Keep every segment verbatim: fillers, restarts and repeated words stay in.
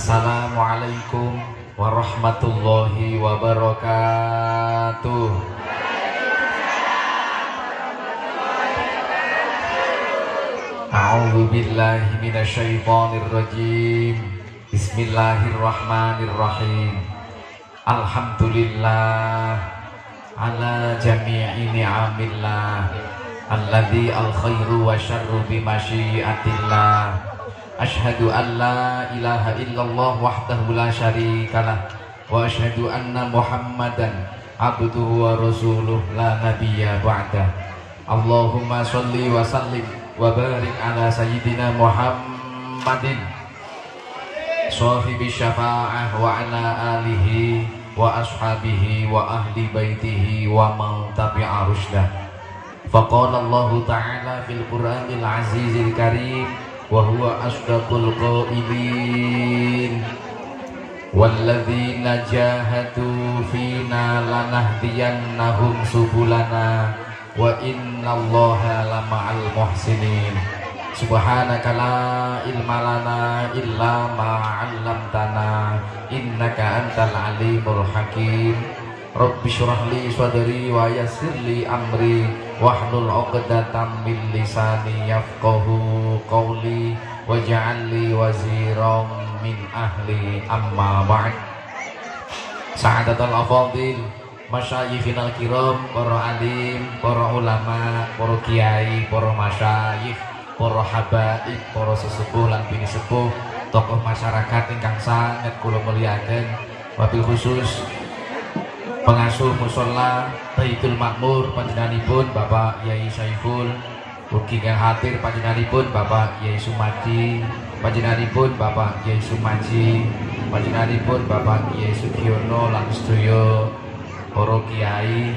Assalamualaikum warahmatullahi wabarakatuh. A'udzu billahi minasyaitonir rajim. Bismillahirrahmanirrahim. Alhamdulillah ala jami'i ni'amillah alladzi al-khairu wa syarru bi masyiatillah. Asyhadu an la ilaha illallah wahdahu la syarikalah wa asyhadu anna Muhammadan abduhu wa rasuluh la nabiyya ba'dah. Allahumma sholli wa sallim wa barik ala sayyidina Muhammadin sahibi syafa'ah wa ala alihi wa ashabihi wa ahli baitihi wa man tabi'a rusydah. Faqala Allah ta'ala fil Qur'anil azizil karim wa huwa asdaqul qailin walladzina jahadu fina lanahdiyannahum subulana wa innallaha lama'al muhsinin. Subhanaka la ilma lana illa ma 'allamtana innaka antal alimul hakim. Rabbi shrah li sadri wa yassir li amri wahlul 'uqdatam min lisani yafqahu qawli waj'al li waziran min ahli amma ba'd. Sa'adatul afadil masyayikhinal kiram, para alim, para ulama, para kiai, para masyayikh, para habaib, para sesepuh lan bini sepuh, tokoh masyarakat ingkang sanget kula mulyakaken, wabil khusus pengasuh mushola Baitul Makmur panjenenganipun Bapak Yai Saiful, ugi kang hadir panjenenganipun Bapak Yai Sumadi, panjenenganipun Bapak Yai Sumaji, panjenenganipun Bapak Yai Sugiono lan sedaya para kiai,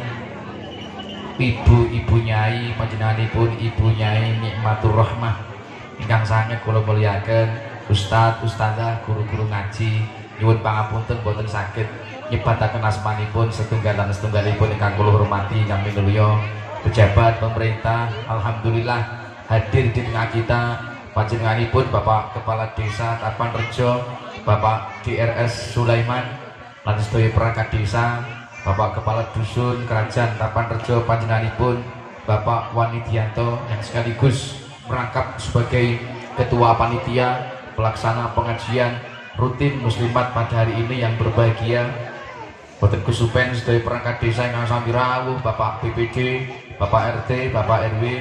ibu-ibu nyai, panjenenganipun Ibu Nyai Nikmatur Rahmah ingkang sanget kula mulyakaken, ustadz, ustadzah, guru-guru ngaji, nyuwun pangapunten boten saged nyebataken asmanipun setunggal lan setunggalipun ingkang kula hormati kami mulya pejabat pemerintah. Alhamdulillah hadir di tengah kita panjenenganipun Bapak Kepala Desa Tapanrejo, Bapak D R S Sulaiman lan sedaya perangkat desa, Bapak Kepala Dusun Kerajaan Tapanrejo panjenenganipun Bapak Wanidianto yang sekaligus merangkap sebagai Ketua Panitia Pelaksana Pengajian Rutin Muslimat pada hari ini yang berbahagia. Boten kusupen sedaya perangkat desa ingkang sami rawuh, Bapak B P D, Bapak R T, Bapak R W,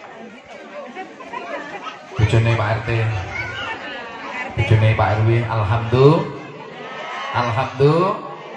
bojone Pak R T, bojone Pak R W. Alhamdulillah, alhamdulillah.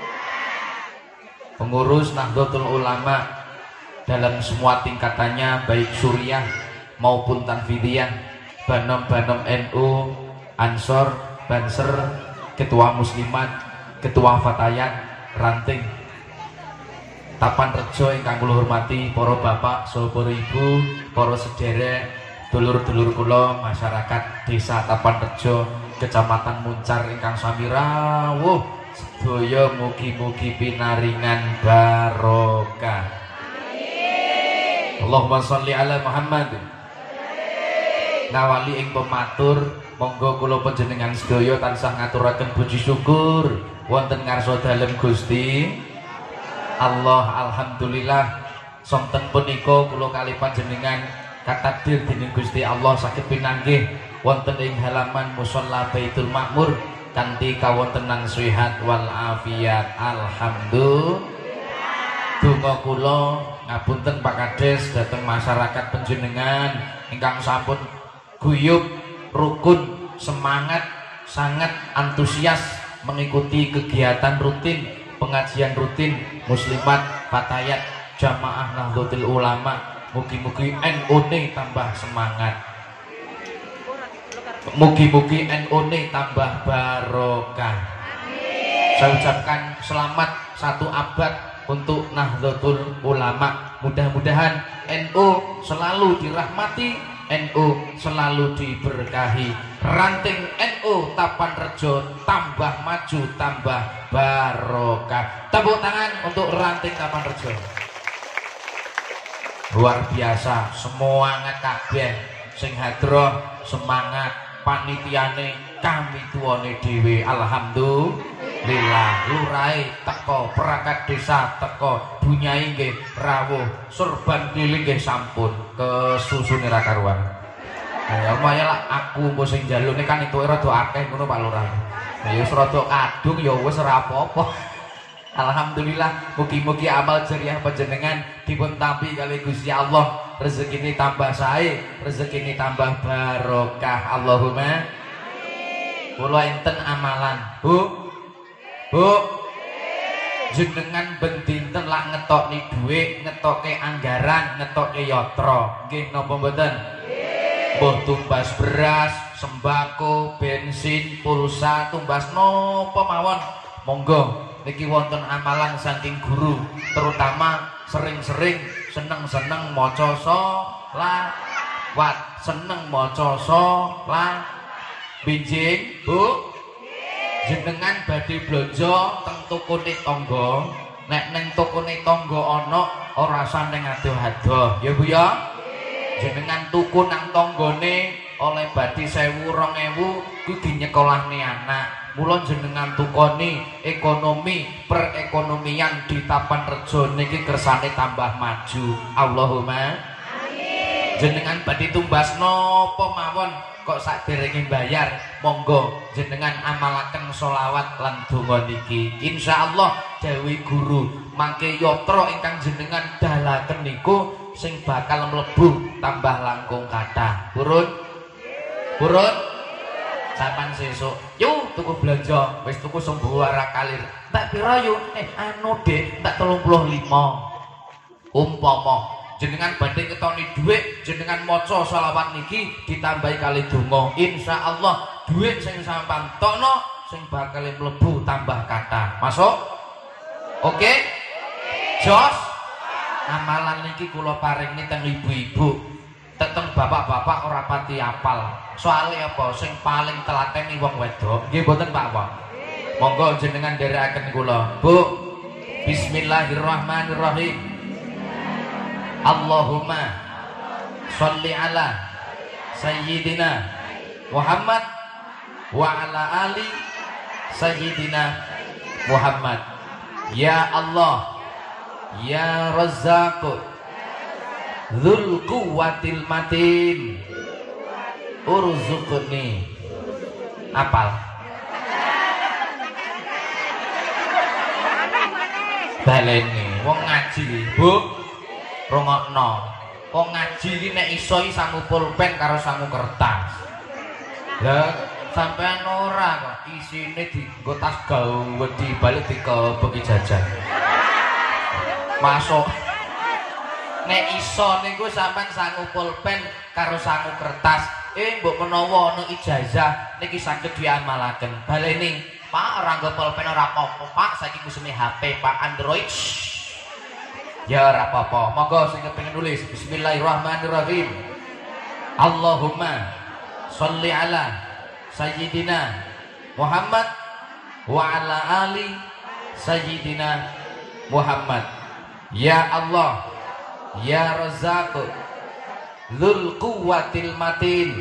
Pengurus Nahdlatul Ulama dalam semua tingkatannya, baik suriah maupun tanfidiyah, banom-banom N U, Ansor, Banser, Ketua Muslimat, Ketua Fatayat, Ranting Tapanrejo ingkang kula hormati, para bapak, saha para ibu, para sederek, dulur-dulur kula, masyarakat Desa Tapanrejo, Kecamatan Muncar ingkang sami rawuh, sedaya mugi-mugi pinaringan barokah. Allahumma sholli ala Muhammad. Ngawali ing pematur, monggo kula panjenengan sedaya tansah ngaturaken puji syukur wonten ngarsa dalem Gusti Allah. Alhamdulillah sonten punika kula kalih panjenengan katakdir dening Gusti Allah saged pinanggih wonten ing halaman mushola Baitul Makmur kanthi kawontenan sehat wal afiat. Alhamdulillah. Donga kula ngapunten Pak Kades dhateng masyarakat panjenengan ingkang sampun guyub, rukun, semangat, sangat antusias mengikuti kegiatan rutin, pengajian rutin Muslimat Fatayat Jamaah Nahdlatul Ulama. Mugi-mugi N U-ne tambah semangat, mugi-mugi N U-ne tambah barokah. Saya ucapkan selamat satu abad untuk Nahdlatul Ulama. Mudah-mudahan N U selalu dirahmati, N U selalu diberkahi. Ranting N U Tapanrejo tambah maju, tambah barokah. Tepuk tangan untuk Ranting Tapanrejo. Luar biasa, semangat kabeh sing hadroh, semangat panitiane kami tuane dhewe alhamdulillah. Lurahe teko, perangkat desa teko, bunyai nggih rawuh, surban keliling nggih sampun kesusune ra karuan. Ya lumayan lah aku mbok sing njalukne kan itu rada akeh ngono Pak Lurah. Ya wis rada kadung ya wis ora apa-apa. Alhamdulillah, mugi-mugi amal jariah panjenengan dipun tampi kali Gusti Allah, rezekine tambah sae, rezekine tambah barokah. Allahumma amin. Kula enten amalan, Bu. Bu. Jenengan ben dinten lak ngetokne dhuwit, ngetokke anggaran, ngetokke yatra. Nggih napa mboten? Nggih. Mbah tumbas beras, sembako, bensin, pulsa, tumbas napa mawon. Monggo niki wonten amalan saking guru, terutama sering-sering seneng-seneng maca sholawat, seneng maca sholawat. Binjing, Bu, jenengan badhe blanja teng tokone tangga, nek ning tokone tangga ana ora usah ning adoh-adoh, ya Bu ya. Jenengan tuku nang tanggane oleh badhe sewu rong ewu kuwi dinyekolahne anak. Mula jenengan tukoni ekonomi perekonomian di Tapanrejo niki kersane tambah maju. Allahumma amin. Jenengan badhe tumbas napa mawon kok saderenge bayar, monggo jenengan amalaken sholawat lan donga niki. Insyaallah dewi guru mangke yatra ingkang jenengan dalaken niku sing bakal mlebu tambah langkung kathah. Purun? Purun? Sampan sesuk yuk tuku belanja, wis tuku sembuara kalir tak pira yuk, eh anu Dek tak telung puluh lima. Umpama jenengan badhe ketoni dhuwit, jenengan maca sholawat niki ditambahi kali donga, insyaallah dhuwit sing sampean tokno sing bakal mlebu tambah kathah. Masuk? Oke? Jos amalan niki kula paringi teng ibu-ibu, teteng bapak-bapak ora pati apal. Soalnya apa? Sing paling telateni wong wedok. Nggih mboten Pak Pak? Monggo jenengan dherekaken kula. Bu. Bismillahirrahmanirrahim. Allahumma sholli ala sayyidina Muhammad wa ala ali sayyidina Muhammad. Ya Allah, ya Razzaq, Dzul Quwwatil Matin, urzuqni. Apal baleni wong ngaji Bu, rungokno. Wong ngaji iki nek iso iki sangu pulpen karo sangu kertas. Lah sampean ora kok isine dienggo tas gawe dibalik dikebeki jajan. Masuk nek iso niku sampean sangu pulpen karo sangu kertas. Eh mbok menawa ana ijazah niki saged diamalaken. Baleni, Pak ora nggo pulpen ora apa-apa, Pak. Saiki kusune H P Pak Android. Ya ora apa-apa. Monggo sing kepengin nulis Bismillahirrahmanirrahim. Allahumma sholli ala sayyidina Muhammad wa ala ali sayyidina Muhammad. Ya Allah, ya Razzaq, Dzul Quwwatil Matin,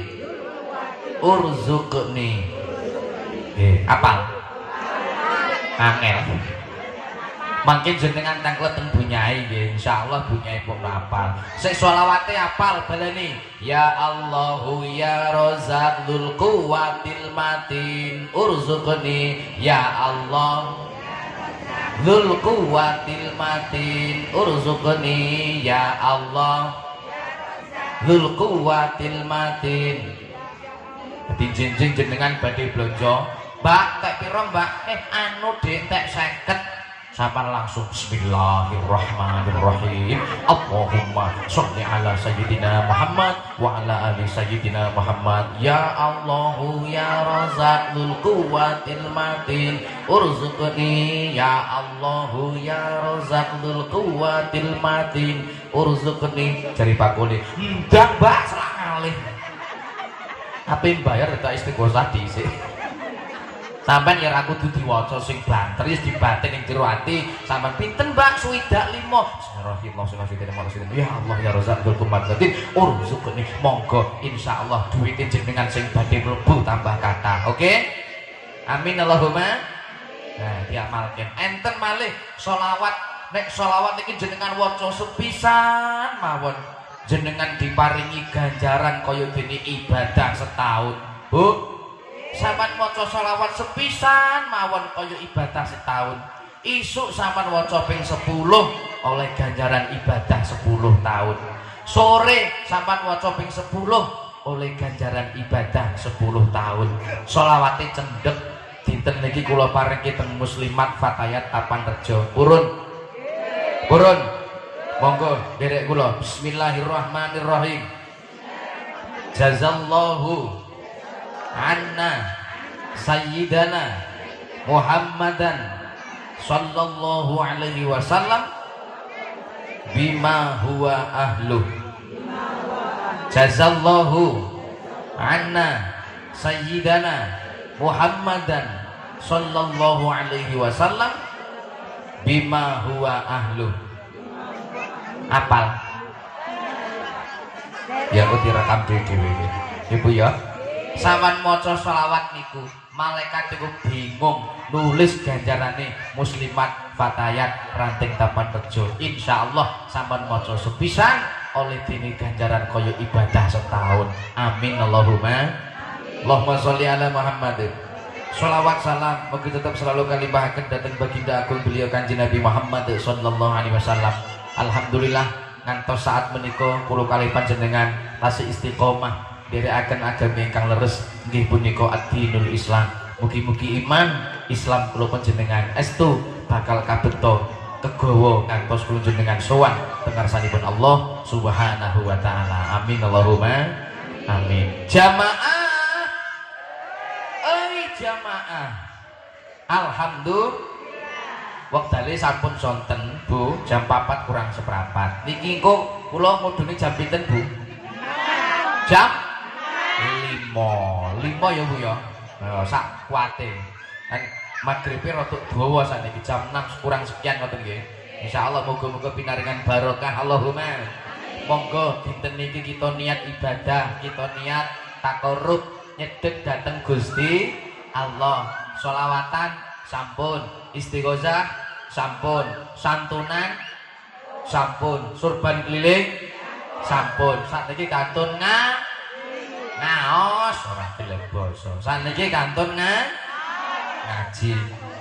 urzuqni. Eh, apal? Angel. Mangke jenengan tanglet teng bunyai nggih, insyaallah bunyai pun apal. Sik sholawate apal baleni. Ya Allahu ya Razzaq Dzul Quwwatil Matin, urzuqni. Ya Allah, Dzul Quwwatil Matin, urzuqni. Ya Allah, Dzul Quwwatil Matin. Dadi jenjing jenengan badhe blanja, Mbak, tek pira Mbak? Eh anu Dek, tek seket. Sampun langsung Bismillahirrahmanirrahim. Allahumma sholli ala sayyidina Muhammad wa ala ali sayyidina Muhammad. Ya Allahu ya Razzaq Dzul Quwwatil Matin, urzuqni. Ya Allahu ya Razzaq Dzul Quwwatil Matin, urzuqni. Jari pakune ndang Mbak salah ngalih. Ape bayar tak istighosah dhisik. Sampeyan ya aku kudu diwaca sing banter wis dibatin ning jero ati. Sampeyan pinten Mbak? Swidak lima. Bismillahirrahmanirrahim. Ya Allah ya Razzaqul Qumatin urzuqni. Monggo insyaallah duwite jenengan sing badhe mlebu tambah kata. Oke? Amin Allahumma. Nah, diamalkan. Enten malih sholawat. Nek sholawat niki jenengan waca sepisan mawon. Jenengan diparingi ganjaran kaya dene ibadah setahun. Bu, sampean maca sholawat sepisan mawon kaya ibadah setahun. Isuk sampean waca ping sepuluh oleh ganjaran ibadah sepuluh tahun. Sore sampean waca ping sepuluh oleh ganjaran ibadah sepuluh tahun. Sholawate cendhek dinten niki kula paringi teng muslimat Fatayat Tapanrejo. Purun. Purun. Monggo derek kula. Bismillahirrahmanirrahim. Jazallahu anna sayyidana Muhammadan sallallahu alaihi wasallam bima huwa ahluh. Jazallahu anna sayyidana Muhammadan sallallahu alaihi wasallam bima huwa ahluh. Apal ya aku direkam dhewe ibu ya. Sawan maca sholawat niku malaikat niku bingung nulis ganjarane muslimat Fatayat Ranting Tapanrejo. Insyaallah sampean maca sepisan oleh dene ganjaran kaya ibadah setahun. Amin Allahumma. Allahumma sholli ala Muhammad. Sholawat salam mugi tetap selalu kalimpahaken dhateng baginda agung beliau Kanjeng Nabi Muhammad sallallahu alaihi wasallam. Alhamdulillah ngantos saat menika kula kalih panjenengan tasih istiqomah dherekaken agami ingkang leres nggih punika ad-dinul Islam. Mugi-mugi iman Islam kula panjenengan estu bakal kabeta kegawa ngantos kula panjenengan sowan teng ngarsanipun Allah Subhanahu wa taala. Amin Allahumma amin. Jamaah oi jamaah. Alhamdulillah wektale sampun sonten Bu, jam papat kurang seprapat. Niki engko kula mudune jam pinten Bu? Jam lima. lima ya Bu ya. Nah, sak kuate. Kan maghribe rada dawa saniki jam enam kurang sekian ngoten nggih. Insyaallah muga-muga pinaringan barokah Allahumma. Monggo dinten niki kita niat ibadah, kita niat takarrub nyedhek dhateng Gusti Allah. Sholawatan sampun, istighosah sampun, santunan sampun, surban keliling sampun. Sakniki kantun nga ngaos ora gelem basa. Sakniki kantun nga ngaji.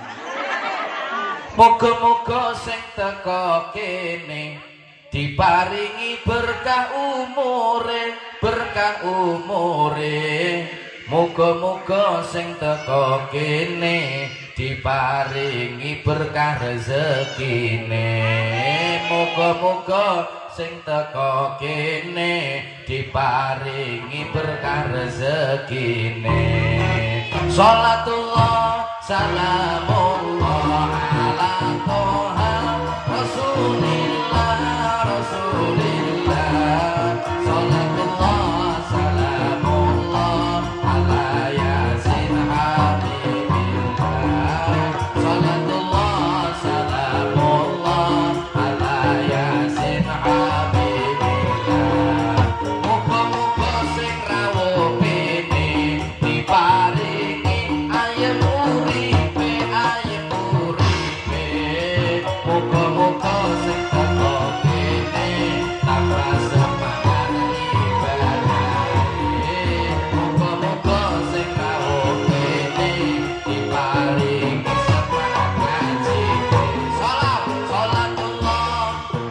Muga-muga sing teka kene diparingi berkah umure, berkah umure. Muga-muga sing teka kene diparingi berkah rezekine. Muga-muga sing teka kene diparingi berkah rezekine. Salatullah salamullah ala toha rasulillah rasulillah. Salatullah salamullah ala yasin habibillah. Salatullah salamullah ala yasin habibillah. Muga-muga sing rawuh kene diparingi ayem uripe, ayem uripe. Muga-muga sing teka kene tambah semangat ibadahe. Muga-muga sing rawuh kene diparingi semangat ngaji. Salam salatullah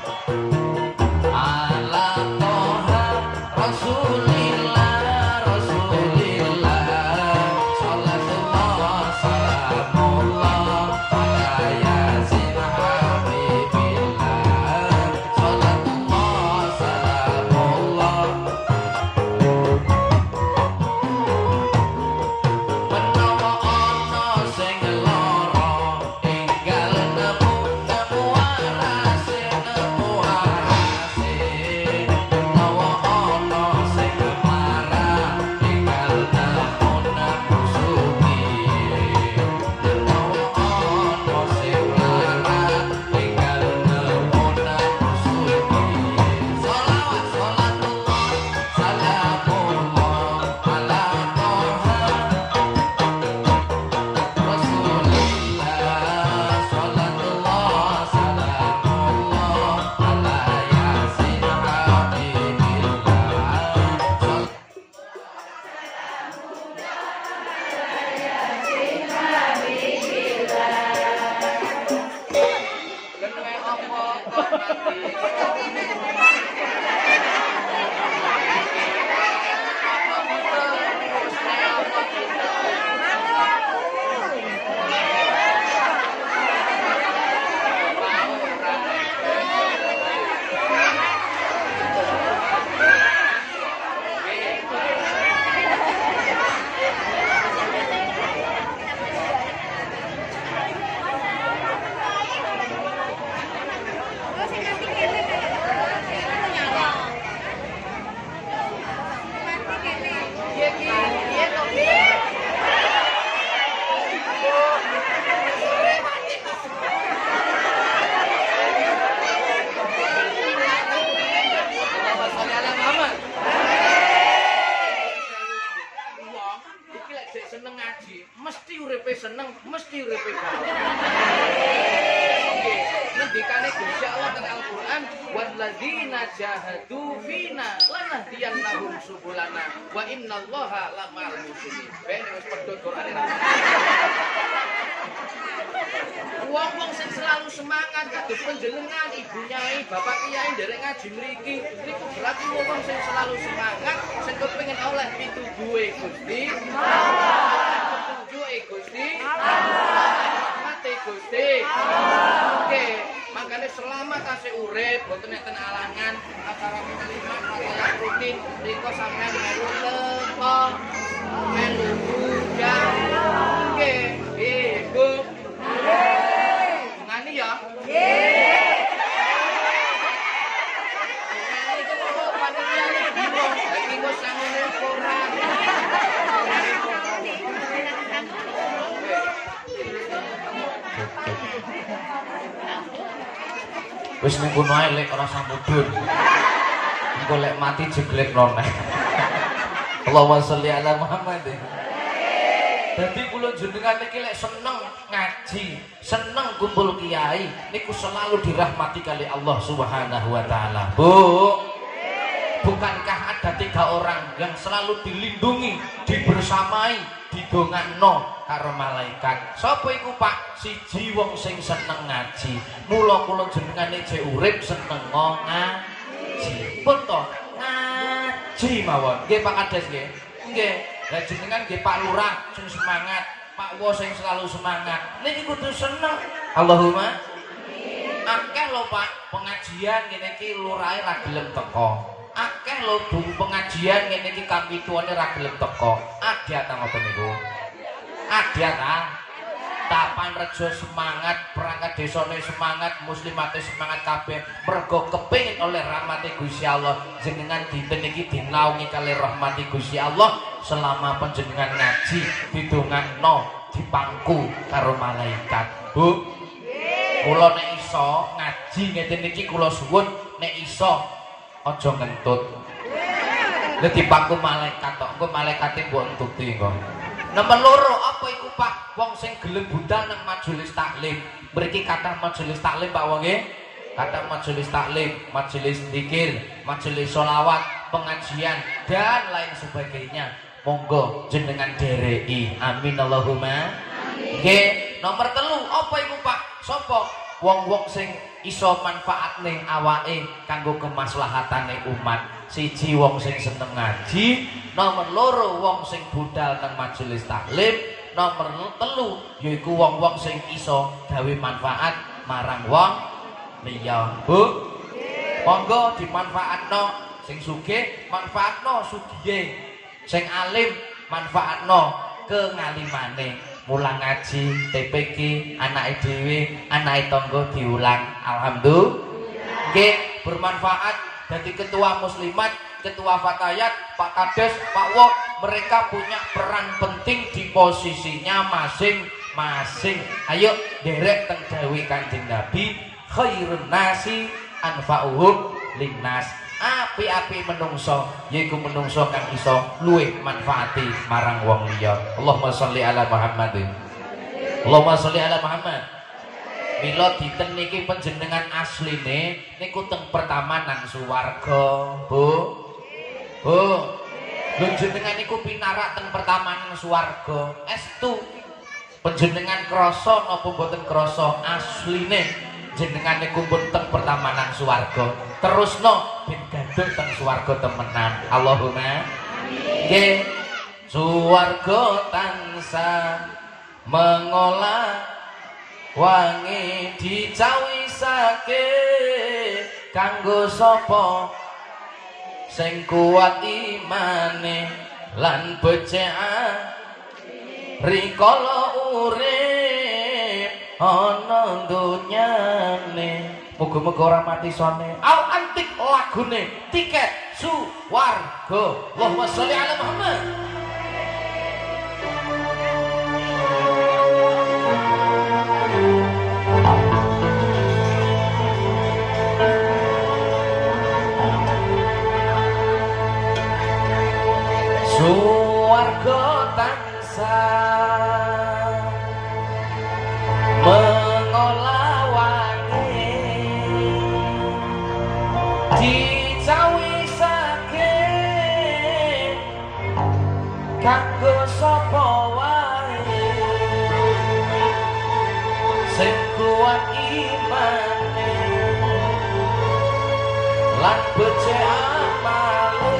ala toha rasulillah rasulillah. Salatullah salamullah ala yasin habibillah. walladzina jahadu fina lanahdiyannahum subulana wa innallaha lamal muhsinin. Ben wis pedhot Qur'ane. Wong-wong sing selalu semangat kados panjenengan, ibu nyai, bapak kiai nderek ngaji mriki, niku berarti wong sing selalu semangat, sing kepengin oleh pituduhe Gusti Allah. Pituduhe Gusti Allah. Mate Gusti Allah. Oke, makanya selama kasih urip boten enten alangan acara muslimat kaya rutin riko sampean melu teko melu bujang. Oke, ibu ngani ya? Nggih. Ngani kok panitia iki bingung. Lagi kok sangune kurang. Wis ning kono ae lek ora samudun. Engko lek mati jeglek noneh. Allahumma sholli ala Muhammad. Dadi kula jenengan niki lek seneng ngaji, seneng kumpul kiai, niku selalu dirahmati kali Allah Subhanahu wa taala. Bu, bukankah ada tiga orang yang selalu dilindungi, dibersamai, didongakno karo malaikat? Sapa iku, Pak? Siji wong sing seneng ngaji. Mula kula jenengane jek urip seneng ngaji. Pun to, ngaji mawon. Nggih Pak Kades nggih. Nggih. Lah jenengan nggih Pak Lurah sing semangat, Pak Wo sing selalu semangat. Niki kudu seneng. Allahumma amin. Akeh lho Pak pengajian ngene iki lurahe ra gelem teko. Akeh lho Bu pengajian ngene iki kapituane ra gelem teko. Adia ta ngoten niku. Adia ta. Tapan Rejo semangat, perangkat desane semangat, muslimate semangat kabeh mergo kepengin oleh rahmati Gusti Allah. Jenengan dinten iki dinaungi kali rahmati Gusti Allah selama panjenengan ngaji didongakno dipangku karo malaikat. Bu, kula nek iso ngaji ngeten iki kula suwun nek iso aja ngentut. Lah dipangku malaikat tok, engko malaikate mbok entuti engko. Nomor loro apa iku Pak? Wong sing gelem budal nang majelis taklim. Mriki kathah majelis taklim Pak wong nggih. Kathah majelis taklim, majelis zikir, majelis sholawat, pengajian dan lain sebagainya. Monggo jenengan dereki. Amin Allahumma. Amin. Nggih, nomor telu apa iku Pak? Sapa? Wong-wong sing iso manfaat ning awake kanggo kemaslahatane umat. Siji wong sing seneng ngaji, nomor loro wong sing budal nang majelis taklim, nomor telu yaiku wong-wong sing iso gawe manfaat marang wong liya. Bu, monggo dimanfaatno. Sing sugih manfaatno sugihe, sing alim manfaatno kengalimane. Mulang ngaji, T P K, anake dhewe, anake tangga diulang. Alhamdulillah. Nggih, bermanfaat. Jadi ketua muslimat, ketua fatayat, Pak Kades, Pak Wok, mereka punya peran penting di posisinya masing-masing. Ayo derek teng dawuh Kanjeng Nabi, khairun nasi anfa'uhum linnas. Api-api menungso yaiku menungso kang iso luwih manfaati marang wong liya. Allahumma sholli ala Muhammad. Allahumma sholli ala Muhammad. Mila dinten niki panjenengan asline niku teng pertama nang swarga, Bu. Bu. Lho jenengan niku pinarak teng pertama nang swarga. Estu panjenengan krasa napa mboten krasa asline jenengan niku pun teng pertama nang swarga. Terusno ben gaduh teng swarga temenan. Allahumma amin. Nggih. Swarga tansah mengolah wangi dicawisake kanggo sapa sing kuat imane lan becek rikala urip ana donyane. Muga-muga ora mati sone. Au antik lagune tiket suwarga. Allahumma sholli ala Muhammad. Suwarga tansah mengolah wangi sing kuat imane lan becik amale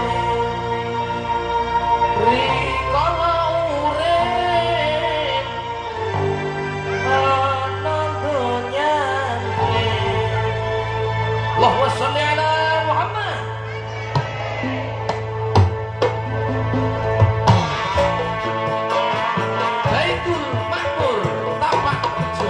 rikala urip ana donyane. Allahumma sholli ala Muhammad. Baitul Makmur tapak rejo.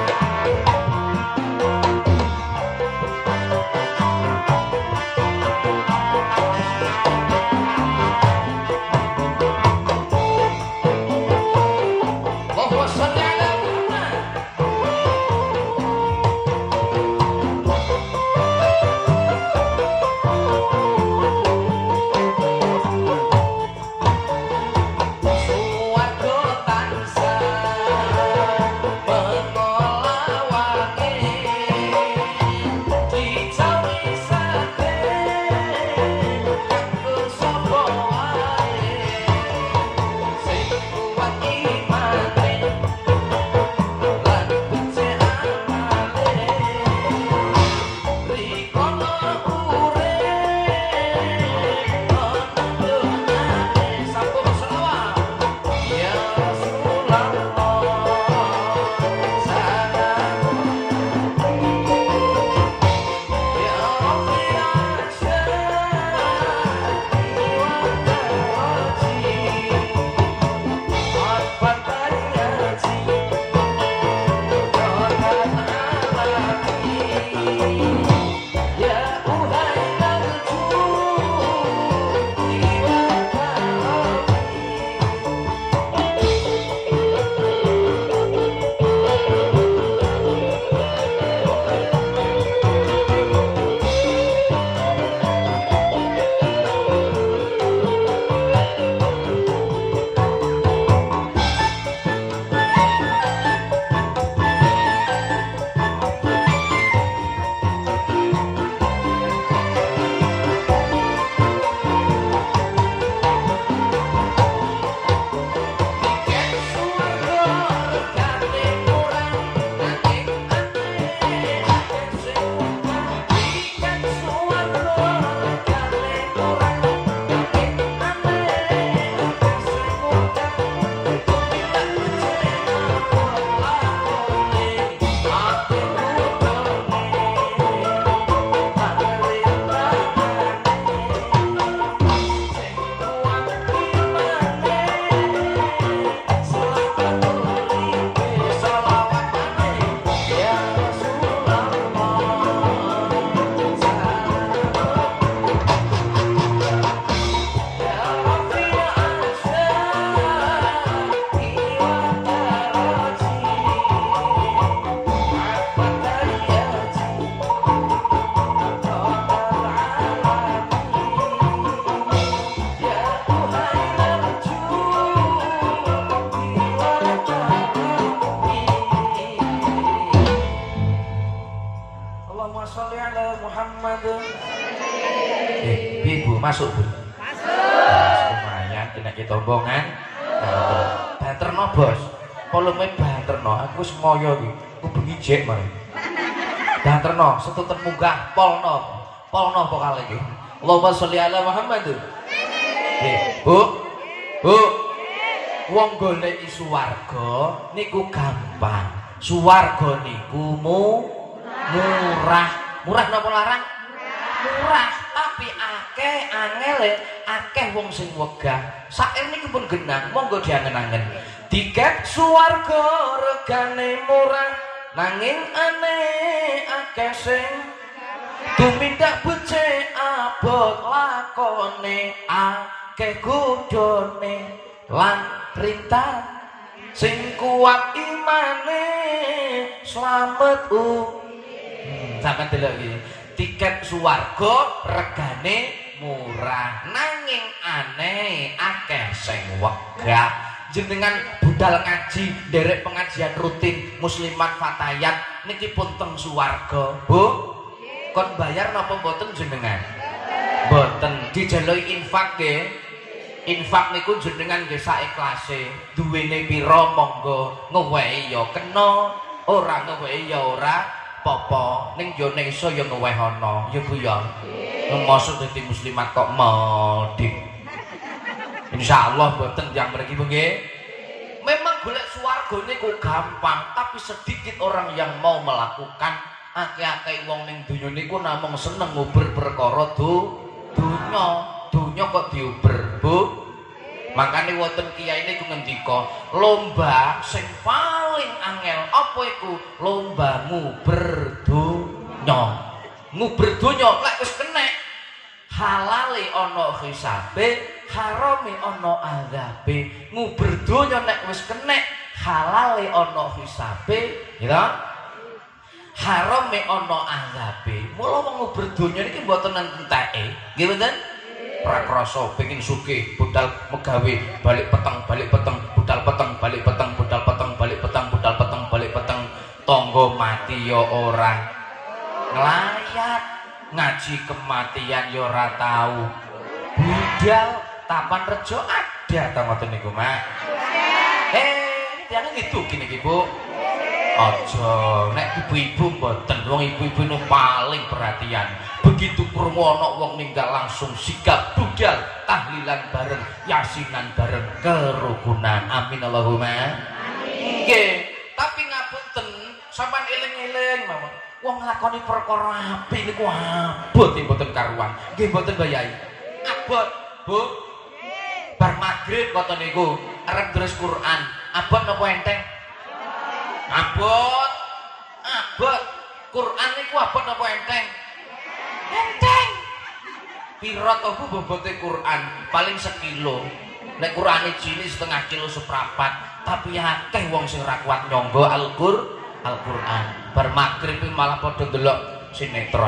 Allahumma sholli ala Muhammad. Suwarga tansah mengolawangi dicawi sate kanggo sapa wae sing kuat imane lan becik amale rikala urip ana donyane. Sampun selawat ya Rasulullah salam ya Rabbi asyari wa taraji al-fatayati rokat alami ya uhailal judi wa taraji. Tiket suwarga regane murah nanging aneh akeh sing murah. Tiket suwarga regane murah nanging aneh akeh sing murah. Tumindak becik apot lakone ati kudone pangerin ramane sing kuat imane selamat uripe selawat maneh ya Rasulullah salam ya Rabbi asyari wa taraji al-fatayati rokat alami ya uhailal judi wa taraji. Allahumma sholli ala Muhammad. Eh, ibu masuk bu. Lumayan kena kita omongan. Banterno bos. Volume banterno. Aku wis moyo iki. Aku bengi jek mari. Banterno setuten munggah polno. Polno vokal iki. Allahumma sholli ala Muhammad. Nggih, Bu. Bu. Wong goleki swarga niku gampang. Swarga niku mu murah. Murah napa larang? Murah, tapi akeh angele, akeh wong sing wegah. Sair niki pun genah, monggo diangen-angen. Tiket swarga regane murah, nanging aneh akeh sing tumindak becik abot lakone akeh kudone lan perintah sing kuat imane slamet u. Hmm, sampeyan delok iki. Tiket swarga regane murah nanging aneh akeh sing wegah. Jenengan budal ngaji nderek pengajian rutin muslimat fatayat niki pun teng swarga. Bu, kon bayar napa mboten jenengan? Mboten. Dijaluki infak nggih. Infak niku jenengan nggih sak ikhlase. Duwene pira monggo, ngewehi ya kena. ora ngewehi ya ora apa-apa ning yo nek iso ya ngewehono ya Bu ya. Mosok dadi muslimat kok modif. Insyaallah mboten tiyang mriki nggih. Memang golek swarga niku gampang, tapi sedikit orang yang mau melakukan. Akeh-akeh wong ning donya niku namung seneng nguber perkara do donya. Donya kok diuber, Bu. Makanya wonten kiai niku ngendika, lomba sing paling angel apa iku? Lomba nguber donya. Nguber donya lek wis kenek halale ana hisabe, harame ana azabe. Nguber donya nek wis kenek halale ana hisabe, ya. Harame ana azabe. Mula wong nguber donya niki mboten enteke. Nggih mboten? Prakrasa pengin sugih budal megawe balik peteng balik peteng budal peteng balik peteng budal peteng balik peteng budal peteng balik peteng tangga mati ya ora nglayat ngaji kematian ya ora tau budal tapan rejo ada ta ngoten niku Mak. Eh tiyang itu gini iki Bu. Aja nek ibu-ibu mboten wong ibu-ibu nu paling perhatian. Begitu krungu ana wong ninggal langsung sikap budal tahlilan bareng yasinan bareng kerukunan. Amin Allahumma amin. Nggih, tapi ngapunten sampean eling-eling mawon. Wong nglakoni perkara apik niku abot mboten karuan. Nggih mboten Bayai. Abot, Bu. Bar magrib ngoten niku arep terus Quran. Abot napa enteng? Abot. Abot. Quran niku abot napa enteng? Enteng. Pira to Bu bobote Quran? Paling sekilo. Nek Qurane cilik setengah kilo seprapat, tapi akeh wong sing ora kuat nyangga Al-Qur Al-Qur'an. Bar magrib malah padha ndelok sinetron.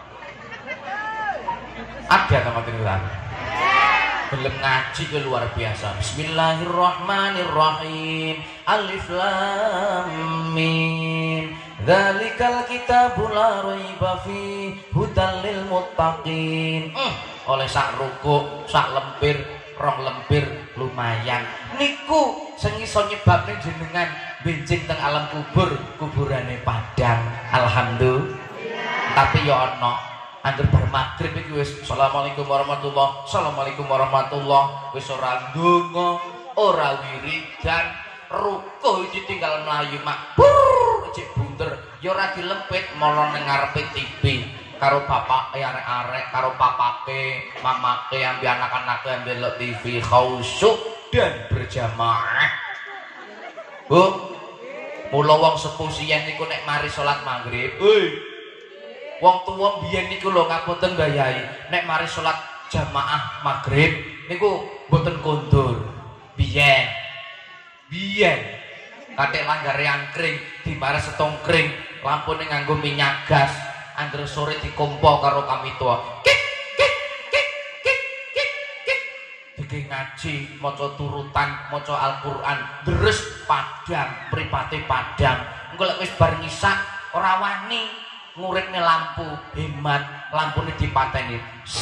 Ada ta ngoten niku? Belum ngaji ke luar biasa. Bismillahirrahmanirrahim. Alif lam mim. Dzalikal kitabul la raiba fi hudal lil muttaqin. Hmm, oleh sak rukuk, sak lempir, rong lempir lumayan. Niku sing iso nyebabne jenengan benjing teng alam kubur, kuburane padang. Alhamdulillah. Tapi ya ana angger bar magrib iki wis asalamualaikum warahmatullah, assalamualaikum warahmatullah, wis ora ndonga, ora wiridan, rukuh iki tinggal mlayu mak. Bur, cek bunter, ya ora dilempit mono ning ngarepe T V karo bapak arek-arek, karo papake, mamake ambi anak-anake ambil delok T V khusyuk dan berjamaah. Bu, mula wong sepuh siyen niku nek mari salat magrib, hei wong tuwa biyen niku lho ngapunten Mbah Yai, nek mari salat jamaah magrib niku mboten kondur. Biyen. Biyen. Kathik langgare angkring, dimare setongkring, lampune nganggo minyak gas, angger sore dikompo karo kami tua. Kik kik kik kik kik kik. Dike ngaji, maca turutan, maca Al-Qur'an, deres padang, mripate padang. Engko lek wis bar ngisak ora wani nguritne lampu, hemat, lampune dipateni.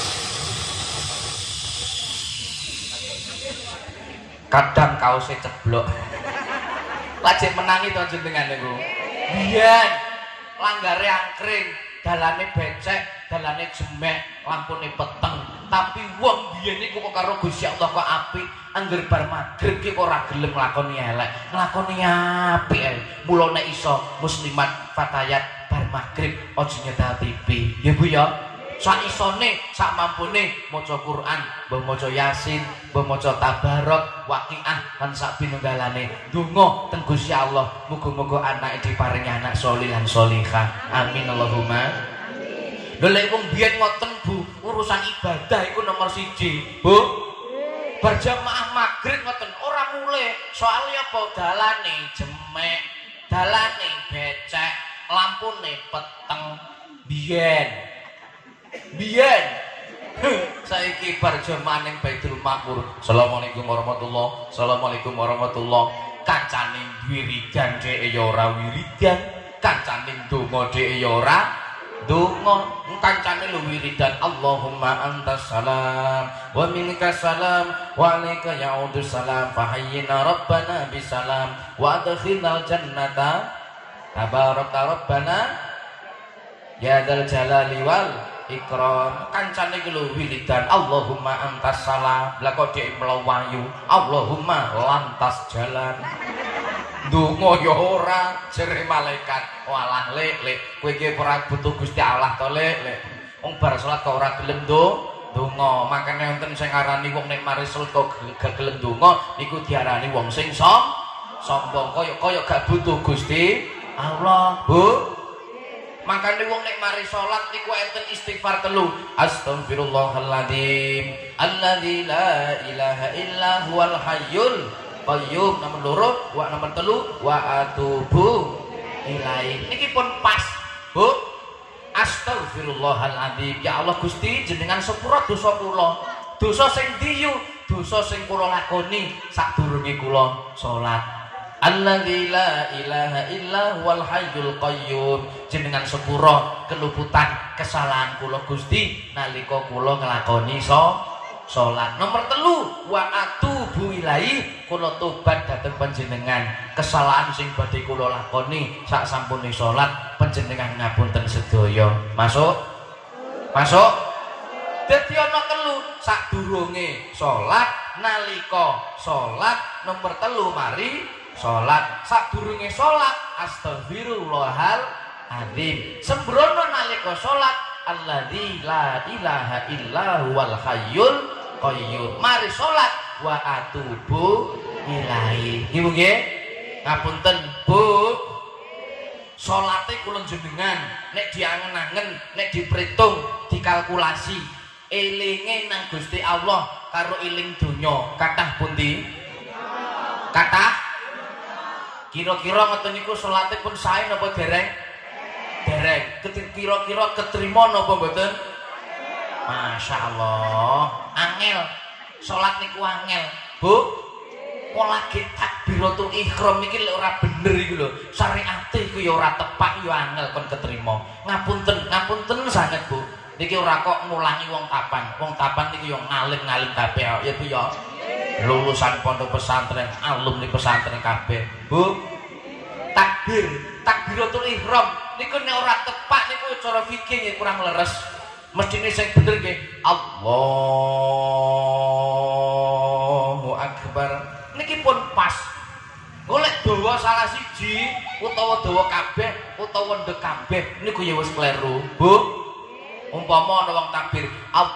Kadang kaose ceblok. Lajeng menangi to jenengan niku. Biyen langgare angkring, dalane becek, dalane jemek, lampune peteng. Tapi wong biyen niku kok karo Gusti Allah kok apik, angger bar magrib ki kok ora gelem nglakoni elek, nglakoni apik ae. Mula nek iso muslimat fatayat bar magrib aja nyetel T V. Ya Bu ya. Sak isone, sak mampune maca Quran, mbah maca Yasin, mbah maca Tabarok, Waqiah lan sak pinunggalane. Donga teng Gusti Allah, muga-muga anake diparingi anak sholih lan sholihah. Amin Allahumma amin. Lha lek wong biyen ngoten Bu, urusan ibadah iku nomor siji, Bu. Berjamaah magrib ngoten ora mulih. Soale apa? Dalane jemek, dalane becek, lampune peteng. Biyen biyen saiki berjamaah ning Baitul Maqmur. Assalamualaikum warahmatullah, assalamualaikum warahmatullah. Kancane wiridan dhek ya ora wiridan, kancane ndonga dhek ya ora ndonga. Kancane lho wiridan Allahumma antas salam wa minkas salam wa alayka ya'udus salam fahayyina rabbana bisalam wa adkhilnal jannata. tabarakta rabbana ya dzal jalali wal ikram. Kancane iki lho wiridan Allahumma antas salam. Lah kok dhek mlayu Allahumma lantas jalan. Ndonga ya ora jere malaikat. Walah lek lek kowe iki ora butuh Gusti Allah to lek lek. Wong bar salat kok ora gelem ndo ndonga. Makane wonten sing ngarani wong nek mari salat kok gelem ndonga niku diarani wong sing som sombong kaya kaya gak butuh Gusti Allah. Bu makanya wong nek mari salat niku enten istighfar telu. Astagfirullahaladzim alladzi la ilaha illa huwal hayyul qayyum. Nomor loro, wa nomor telu wa atubu ilaih. Niki pun pas, Bu. Astagfirullahaladzim. Ya Allah Gusti jenengan sepura dosa kula. Dosa sing ndi yu? Dosa sing kula lakoni sadurunge kula salat. Alladzi la ilaha illa huwal hayyul qayyum. Jenengan sepura keluputan kesalahan kula Gusti nalika kula nglakoni so salat. Nomor telu wa atubu ilaihi, kula tobat dhateng panjenengan kesalahan sing badhe kula lakoni sak sampune salat, panjenengan ngapunten sedaya. Masuk? Masuk? Dadi ana telu sadurunge salat, nalika salat, nomor telu mari salat, sadurunge salat astagfirullahaladzim, sembrono nalika salat alladzi la ilaha illa huwal hayyul qayyum. Mari salat wa atubu ilaihi. Nggih nggih. Ngapunten Bu. Salate kula jenengan nek diangen-angen, nek dipritung, dikalkulasi, elinge nang Gusti Allah karo eling donya kathah pundi? Kathah kira-kira ngoten niku salate pun sae napa dereng? Dereng. Kira-kira ketrima napa mboten? Masyaallah. Angel. Salat niku angel, Bu. Kok lagi takbiratul ihram iki lek ora bener iku lho. Syariate iku ya ora tepak ya angel kon ketrima. Ngapunten, ngapunten sanget, Bu. Niki ora kok ngulangi wong tapan. Wong tapan niku ya ngalim-ngalim kabeh ya Bu ya. Lulusan pondok pesantren, alumni pesantren kabeh. Bu, takbir, takbiratul ihram niku nek ora tepak niku cara fikih nggih kurang leres. Mestine sing bener nggih Allahu akbar. Niki pun pas. Golek dawa salah siji utawa dawa kabeh utawa ndek kabeh niku ya wis kleru. Bu, umpama ana wong takbir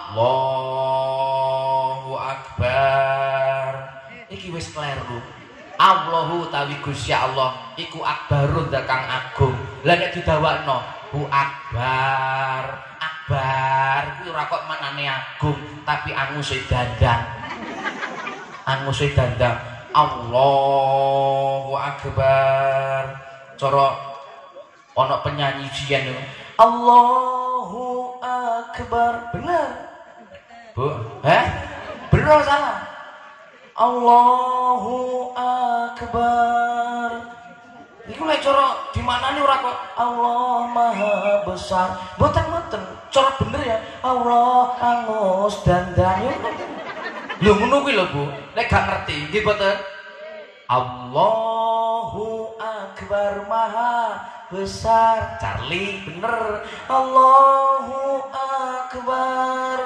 Allahu akbar, iki wis kleru. Allahu tawi Gusti Allah iku akbarun kang agung. Lah nek didawakno Bu akbar, akbar kuwi ora kok manane agung, tapi anguse dandang. Anguse dandang. Allahu akbar. Cara ana penyanyi jian Allahu akbar. Bener Bu? Eh? Bener salah? Allahu akbar. Iku lek cara di mana nih ora kok Allah maha besar. Mboten-mboten. Cara bener ya Allah angus dandang. Lho ngono kuwi lho Bu. Nek gak ngerti nggih mboten. Allahu akbar maha besar. Charlie bener. Allahu akbar.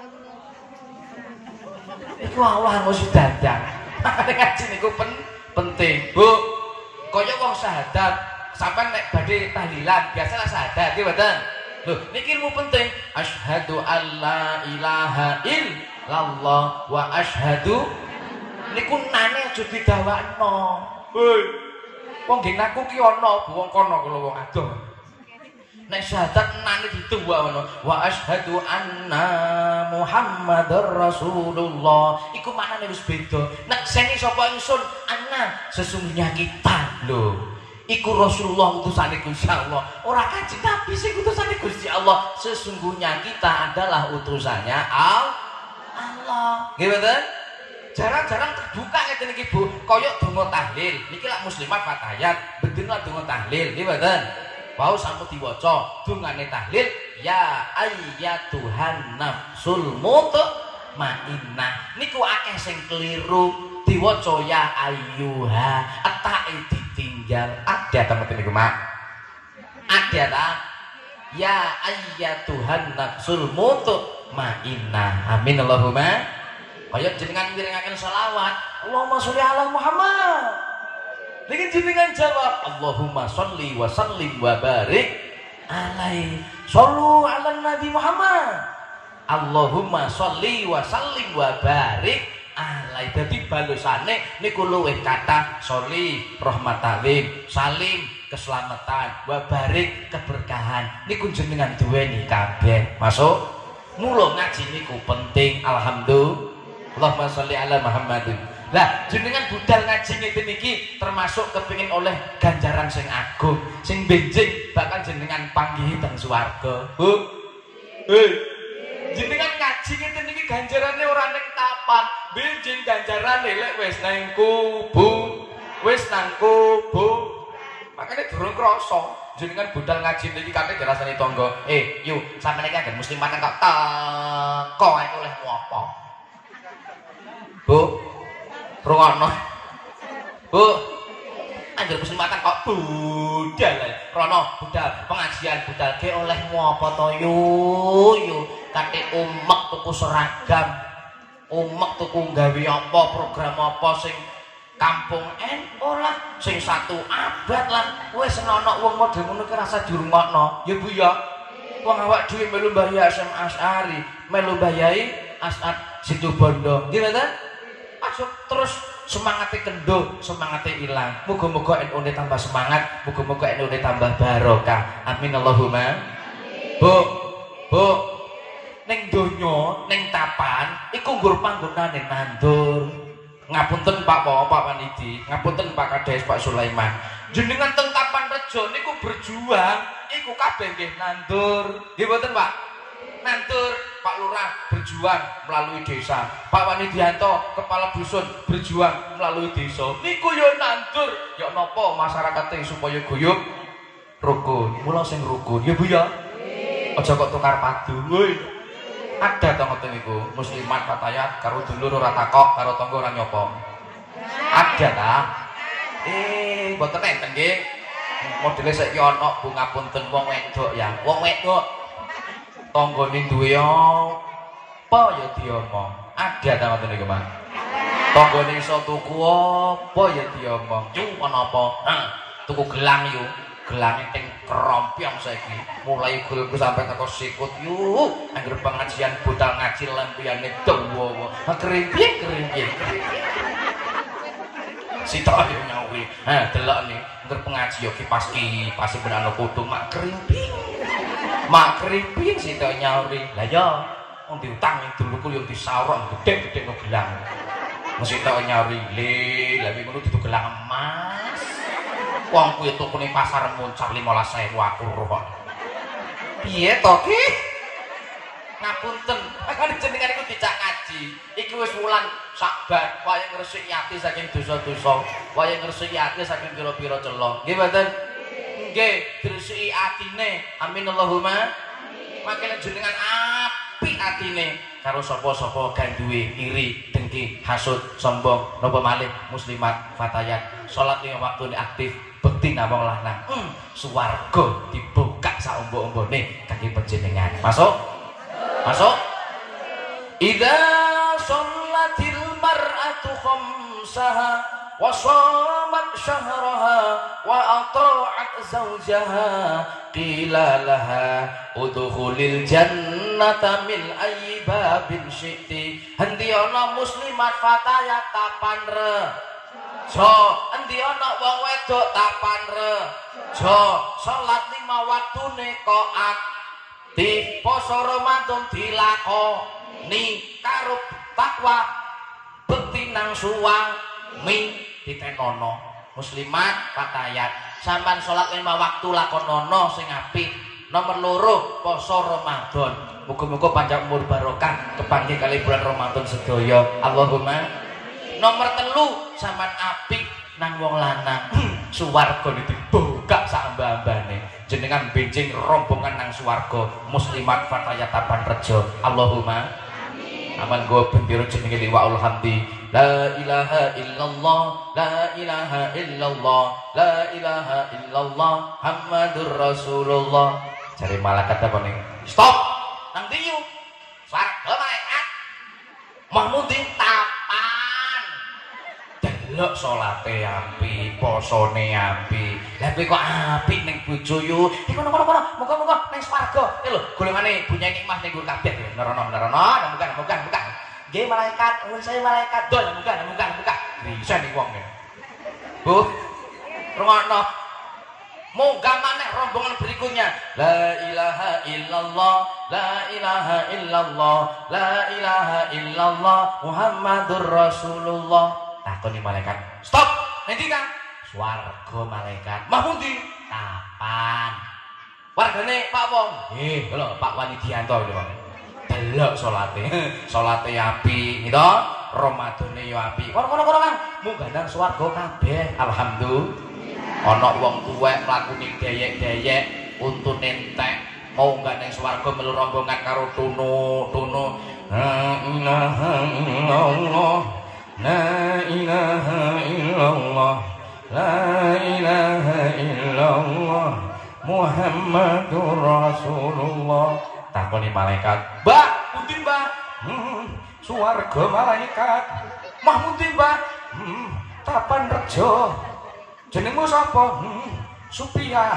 Iku Allah mesti dandang. Ngaji niku pen penting, Bu. Kaya wong syahadat, sampean nek badhe tahlilan, biasalah syahadat, nggih mboten? Lho, niki ilmu penting. Asyhadu alla ilaha illallah wa asyhadu niku nane aja didawakno. Hei. Wong nggih ngaku ki ana, wong kono kula wong adoh. Nek syahadat nane dituwakno wa asyhadu anna Muhammadar Rasulullah. Iku maknane wis beda. Nek seni sapa ingsun anna sesungguhnya kita lho. Iku Rasulullah utusane Gusti Allah. Ora Kanjeng Nabi sing utusane Gusti Allah. Sesungguhnya kita adalah utusannya Allah. Nggih mboten? Jarang-jarang terbuka ngeten iki Bu. Kaya donga tahlil. Niki lak muslimat fatayat, bendina donga tahlil, nggih mboten? Wau sampun diwaca dungane tahlil ya ayyatuhan nafsul mutmainnah. Niku akeh sing keliru diwaca ya ayyuha atake ditinggal. Ada temen niku Mak. Ada tak? Ya ayyatuhan nafsul mutmainnah. Amin Allahumma. Kaya jenengan ngiringaken selawat, Allahumma sholli ala Muhammad. Niki jenengan jawab, Allahumma sholli wa sallim wa barik alaihi. Shollu ala Nabi Muhammad. Allahumma sholli wa sallim wa barik alaihi. Dadi balusane niku luwih kathah sholli rahmatalim, salim keselamatan, wa barik keberkahan. Niku jenengan duweni kabeh. Masuk? Mula ngaji niku penting. Alhamdulillah. Allahumma sholli ala Muhammadin. Lah jenengan budal ngaji ngeten iki termasuk kepingin oleh ganjaran sing agung, sing benjing bakal jenengan panggihi teng swarga. Bu. Hei. Jenengan ngaji ngeten iki ganjarane ora ning tapan, benjing ganjarane lek wis nang kubu, wis nang kubu. Makane durung krasa jenengan budal ngaji niki kate dirasani tangga. Eh, yuk sampeyan iki anggen musliman kok teko ae olehmu apa? Bu, rungokno. Bu, anjir kesempatan kok budal ae. Rono budal pengajian budal ke olehmu apa to yu? Yu kate umek tuku seragam. Umek tuku gawe apa program apa sing kampung N U lah, sing satu abad lah. Wis ana wong model ngono ki rasa dirungokno. Ya Bu ya. Wong awak dhewe melu Mbah Yai Hasyim Asy'ari, melu Mbah Yai As'ad Situbondo. Nggih mboten? Masuk terus semangate kendo, semangate ilang. Muga-muga N U-ne tambah semangat, muga-muga N U-ne tambah barokah. Amin Allahumma. Bu, Bu, ning donya, ning tapan iku nggur panggonane nandur. Ngapunten Pak Pak Pak Panidi, ngapunten Pak Kades Pak Sulaiman. Jenengan teng Tapan Rejo niku berjuang, iku kabeh nggih nandur. Nggih mboten Pak? Nandur. Pak Lurah berjuang melalui desa. Pak Wanidianto kepala dusun berjuang melalui desa. Niku yo nandur. Ya napa masyarakate supaya guyub rukun. Mula sing rukun. Ya Bu ya. Aja kok tukar padu. Woi. Ada to ngoten niku, muslimat fatayat karo dulur ora takok, karo tangga ora nyopo. Ada ta? Eh, mboten enten nggih. Modele saiki ana Bu ngapunten wong wedok ya. Wong wedok tanggane duwe apa ya diomong. Ada ta ngoten niku, Mas? Tanggane iso tuku apa ya diomong. Yu ana apa? Nah, tuku gelang yu. Gelange teng kerompyong saiki mulai gulku sampai teko sikut yuk anggere pengajian budal ngaji lempiyane dawa kerimping kerimping sitok yo nyawi ha delok ni anggere pengaji yo kipas kipas benano kudu mak kerimping mak kerimping sitok nyauri lah yo wong diutang ning duluku yo disaurok gedhe-gedhe no gelang mesti tok nyauri le lha iki ngono dudu gelang emas. Wong kuwi tuku ning pasar Muncar limolas ewu aku kok. Piye to ki? Ngapunten, kan jenengan iku dijak ngaji. Iki wis wulan Saban, waya ngresiki ati saking dosa-dosa, waya ngresiki ati saking pira-pira cela. Nggih mboten? Nggih, diresiki atine. Amin Allahumma. Amin. Makane jenengan apik atine karo sapa-sapa kang duwe iri, dengki, hasud, sombong, napa malih muslimat fatayat. Salat lima waktu aktif. Bekti namung lanang, hmm, swarga dibuka sak ombo-ombone kangge panjenengan. Masuk? Masuk? Idza shallatil mar'atu khamsaha wa shamat syahraha wa ata'at zawjaha qila laha udkhulil jannata min ayyi babin syi'ti. Henti ana muslimat fatayat tapan re jo endi ana wong wedok tapan re jo salat lima waktune kok aktif poso Ramadan dilakoni karo takwa bekti nang suwami ditenono muslimat fatayat sampean salat lima waktu lakonono sing apik. Nomor loro poso Ramadan, muga-muga panjang umur barokah kepanggih kali bulan Ramadan sedaya Allahumma. Nomor telu sampean apik nang wong lanang swarga dibuka sak amba-ambane jenengan benjing rombongan nang swarga muslimat fatayat Tapan Rejo Allahumma amin. Aman go bendera jenenge liwaul hamdi la ilaha illallah la ilaha illallah la ilaha illallah Muhammadur Rasulullah. Cari malaikat apa nih? Stop. Nang diyu. Swarga malaikat. Mahmudi tapan. Delok salate apik, posone apik. Lah kowe kok apik ning bojo yo. Iki kono-kono, muga-muga ning swarga. Eh lho, golongane bunyi nikmah ning kabeh. Nerono, nerono, bukan, bukan, bukan. Nggih malaikat, nuwun saya malaikat. Dol, bukan, bukan, bukan. Bisa ning wong ya. Bu, rungokno. Moga maneh rombongan berikutnya. La ilaha illallah, la ilaha illallah, la ilaha illallah Muhammadur Rasulullah. Takoni malaikat. Stop. Nanti kan swarga malaikat. Mahmudi kapan? Wargane Pak Wong. Nggih, lho Pak Wanidianto lho. Delok salate. Salate apik, gitu. Ramadane yo apik. Kono-kono Kang, munggah nang swarga kabeh. Alhamdulillah. Ana wong tuwek mlakune dayek-dayek untune entek mau enggak ning swarga melu rombongan karo tunu-tunu la ilaha illallah la ilaha illallah la ilaha illallah Muhammadur Rasulullah. Takoni malaikat, "Mbak, pundi Mbak?" "Hmm, swarga malaikat." "Mahmudi Mbak?" "Hmm, Tapan Rejo." "Jenengmu sapa?" "Hmm, Supiah."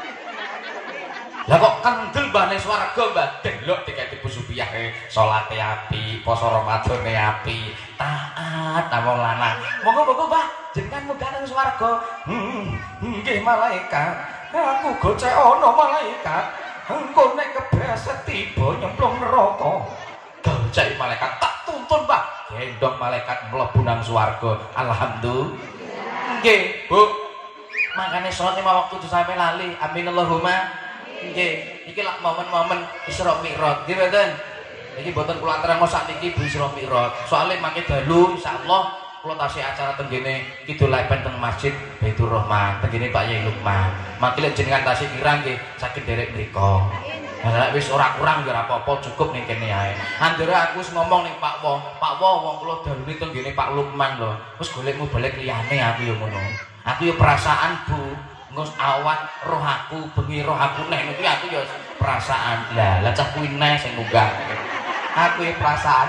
Lah kok kendel mbah ning swarga mbah delok dikek Ibu Supiah e salate apik, poso Ramadane apik, taat nang wong lanang. "Monggo-monggo Mbah, jenengan munggah ning swarga." "Hmm, nggih malaikat. Aku gocek ana malaikat. Engko nek kebeset tiba nyemplung neraka." Gocek malaikat, "Tak tuntun Mbah." Gendong malaikat mlebu nang swarga. Alhamdulillah. Nggih, Bu. Makane salat lima waktu itu sampai lali. Amin Allahumma. Nggih, iki lak momen-momen Isra Mi'raj. Nggih mboten? Iki mboten kula terangno sakniki Bu Isra Mi'raj. Soale mangke dalu insyaallah kula tasih acara teng kene Kidul Lepen teng Masjid Baitur Rahman, teng kene Pak Yai Lukman. Mangke lek jenengan tasih kirang nggih saged derek mriku. Lah wis ora kurang ya ora apa-apa, cukup ning kene ae. Andare aku wis ngomong ning Pak Wong, "Pak Wong, wong kula dalune teng kene Pak Lukman lho. Wis golekmu balik liyane aku ya ngono. Aku ya perasaan Bu, ngus awan roh aku, bengi roh aku nek niku aku ya perasaan." Lah, lah cah kuwi neh sing munggah. Aku ya perasaan.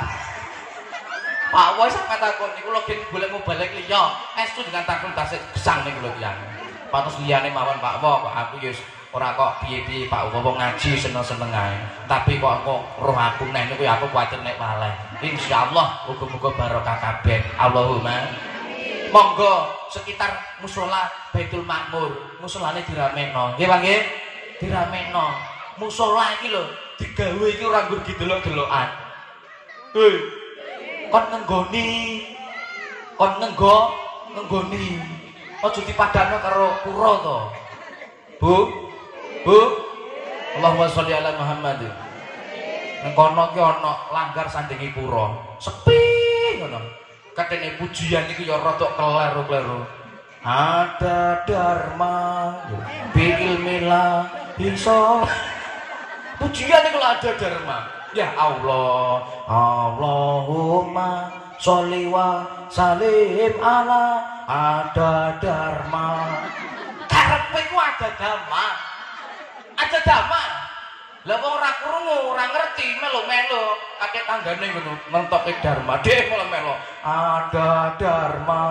Pak Wong sak takon niku lho golekmu balik liya. Estu dengan takon tasik gesang niku lho tiyang. Patos liyane mawon Pak Wong, kok aku ya ora kok piye-piye Pak Wong ngaji seneng-seneng ae. Tapi kok kok roh aku neh niku ya aku kuwatir nek maleh. Insyaallah muga-muga barokah kabeh. Allahumma. Monggo sekitar mushola Baitul Makmur, musholane diramekno. Nggih, Pak nggih? Diramekno. Mushola iki lho digawe iki ora nggur didelok-delokan. Hei. Kon nenggoni. Kon nenggo nenggoni. Aja dipadano karo pura to. Bu. Bu. Allahumma sholli ala Muhammad. Nang kono ki ana langgar sandingi pura. Sepi ngono. Katene pujian iki ya rada kleru-kleru. Ada dharma bil mila iso. Pujian iku ada dharma. Ya Allah, Allahumma sholli wa salim ala ada dharma. Karepe ku ada dharma. Ada dharma. Lah wong ora krungu, ora ngerti melu-melu kakek tanggane ngono mentoke dharma. Dhek melu-melu. Ada dharma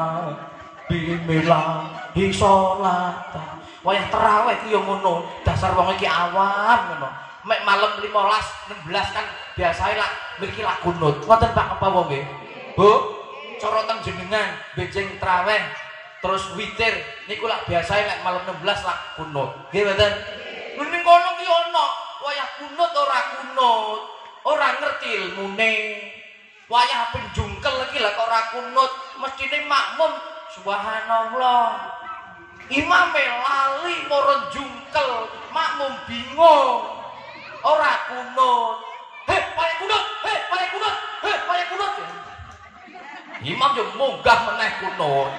bimila isolat. Wayah tarawih ku ya ngono. Dasar wong iki awam ngono. Mek malam lima belas enam belas kan biasae lak mriki lak kunut. Ngoten Pak apa wong nggih? Bu, cara teng jenengan benjing tarawih terus witir niku lak biasae lek malam enam belas lak kunut. Nggih mboten? Ning kono ki ana wayah kunut ora kunut, ora ngerti ilmune. Wayah penjungkel iki lek ora kunut, mestine makmum subhanallah. Imame lali moro jungkel, makmum bingung. Ora kunut. Heh, wayah kunut, heh, wayah kunut, heh, wayah kunut. Imam yo munggah meneh kunut.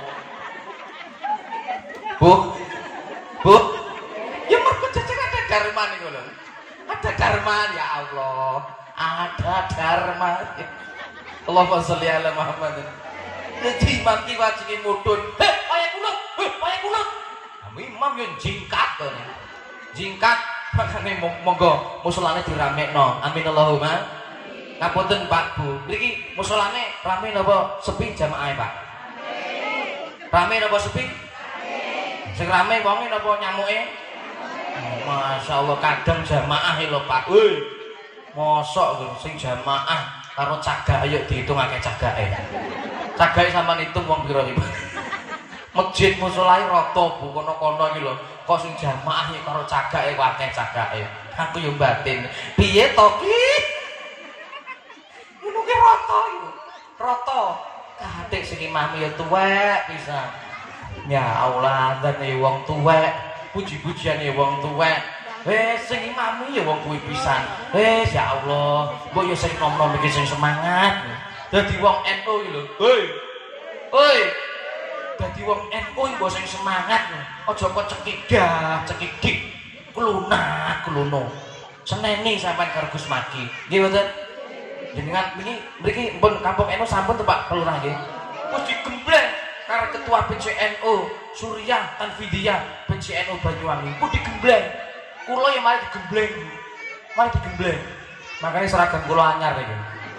Bu. Bu. Ya mergo cecek ada dharma niku lho. Ada dharma ya Allah. Ada dharma. Allahumma sholli ala Muhammad. Dadi imam ki wajine mudhun. Heh, kaya kula. Heh, kaya kula. Imam yo jingkat to. Jingkat makane monggo musolane diramekno. Amin Allahumma. Ngapunten Pak Bu. Niki musolane rame napa sepi jamaahe, Pak? Rame napa sepi? Sing rame wonge napa nyamuke? Masya Allah kadang jamaah lho Pak. Woi, mosok sing jamaah karo cagak ayo dihitung akeh cagake. Cagake sampean hitung wong pira iki? Masjid musolae rata Bu kono-kono iki lho. Kok sing jamaah iki karo cagake kok akeh cagake. Aku yo batin. Piye to ki? Ngono ki rata iku. Rata. Kadek sing imam yo tuwek pisan. Ya Allah, dene wong tuwek, puji-pujiane wong tuwek. Wes sing imami ya wong kuwi pisan. Wes ya Allah, mbok ya sing nom-nom iki sing semangat. Dadi wong N U iki lho. Hoi. Hoi. Dadi wong N U iki mbok sing semangat. Aja kok cekigah, cekigik. Klunak, kluno. Seneni sampean karo Gus Maki. Nggih mboten? Jenengan mriki mriki pun kampung N U sampun to Pak Pelurah nggih. Wis digembleng karo ketua P C N U Suriah Tanfidiyah P C N U Banyuwangi. Ku digembleng. Kula yang mari digembleng. Mari digembleng. Makanya seragam kula anyar iki.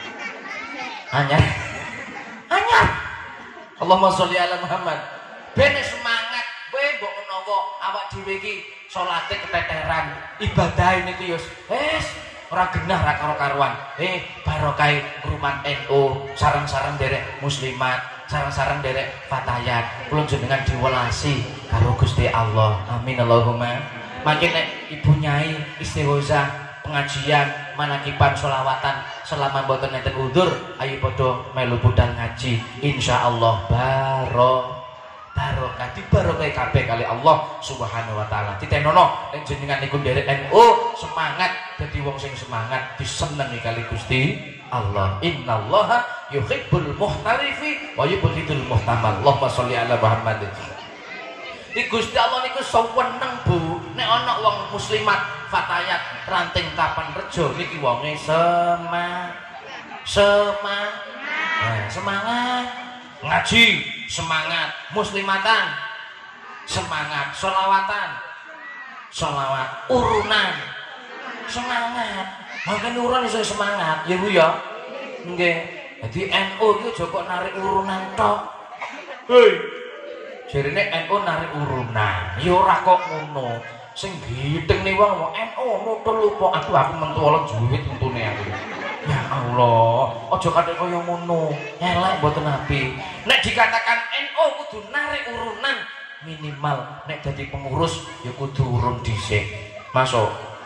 Anyar. Anyar. Allahumma sholli ala Muhammad. Ben semangat kowe mbok menawa awak dhewe iki salate keteteran, ibadah niki yo wis ora genah ra karo karuan. Eh barokah rumat N U, sareng-sareng derek muslimat, sareng-sareng derek fatayat. Kula jenengan diwelasi karo Gusti Allah. Amin Allahumma. Makin nek Ibu Nyai istighosah pengajian manakiban sholawatan selama mboten nenten udzur ayo padha melu budal ngaji insyaallah baro barokah dibarokahi kabeh kali Allah Subhanahu wa taala. Titenono nek jenengan niku nderek N U semangat dadi wong sing semangat disenengi kali Gusti Allah. Innallaha yuhibbul muhtarifi wa yubghidul muhtamal. Allahumma sholli ala Muhammad. Di Gusti Allah niku seneng Bu nek ana wong muslimat fatayat ranting kapan rejo niki wonge semangat semangat nah, semangat ngaji semangat muslimatan semangat sholawatan sholawat urunan semangat makan urun iso semangat ya Bu ya nggih. Jadi N U iki aja kok narik urunan tok. Hei jarine N U narik urunan ya ora kok ngono. Sing giteng wong mau N U nutul lupa. Aduh aku mentuala juwit untune aku. Ya Allah, aja kathek kaya ngono. Elek mboten apik. Nek dikatakan N U kudu narik urunan minimal nek dadi pengurus ya kudu urun dhisik. Masuk.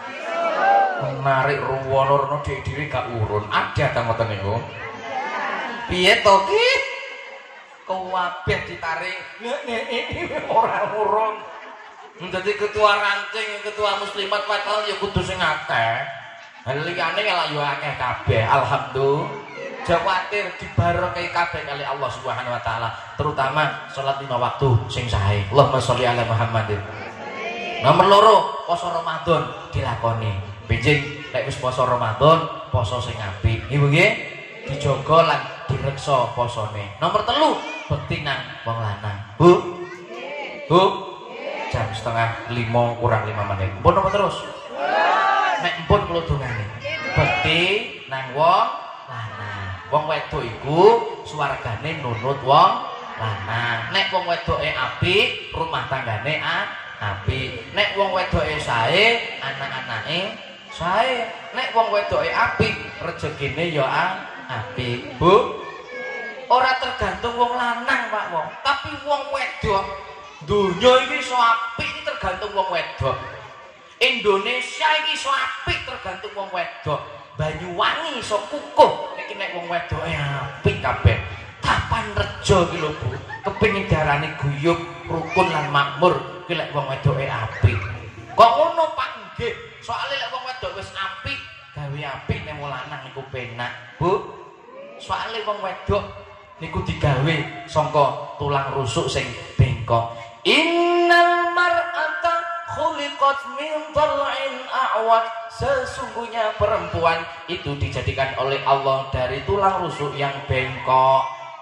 Narik ruwono dhewe gak urun. Ada ta ngoten niku? Piye to ki? Kabeh ditarik. Ora urun. Jadi ketua ranting, ketua muslimat padahal ya kudu sing akeh. Liyane lak yo akeh kabeh. Alhamdulillah. Jawatir dibarokahi kabeh kali Allah Subhanahu wa taala, terutama salat lima waktu sing sae. Allahumma sholli ala Muhammadin. Nomor loro, poso Ramadan dilakoni. Benjing nek wis poso Ramadan, poso sing apik. Nggih nggih. Dijaga lan direksa posone. Nomor telu, bekti nang wong lanang. Bu. Bu. Jam setengah lima kurang lima menit. Mpun apa terus? Nek mpun kula dongane. Bekti nang wong lanang. Wong wedok iku swargane nunut wong lanang. Nek wong wedoke apik, rumah tanggane apik. Nek wong wedoke sae, anak-anake sae. Nek wong wedoke apik, rezekine ya apik. Bu, ora tergantung wong lanang, Pak wong, tapi wong wedok. Dunia ini iso apik tergantung wong wedok. Indonesia ini iso apik tergantung wong wedok. Banyuwangi iso kukuh iki nek wong wedoke apik kabeh. Kapan rejo iki lho Bu, kepengin darane guyub, rukun lan makmur iki lek wong wedoke apik. Kok ngono Pak nggih? Soale lek wong wedok wis apik, gawe apik nek wong lanang niku penak, Bu. Soale wong wedok niku digawe saka tulang rusuk sing bengkok. Innal mar'ata khuliqat min dhal'in a'wad. Sesungguhnya perempuan itu dijadikan oleh Allah dari tulang rusuk yang bengkok.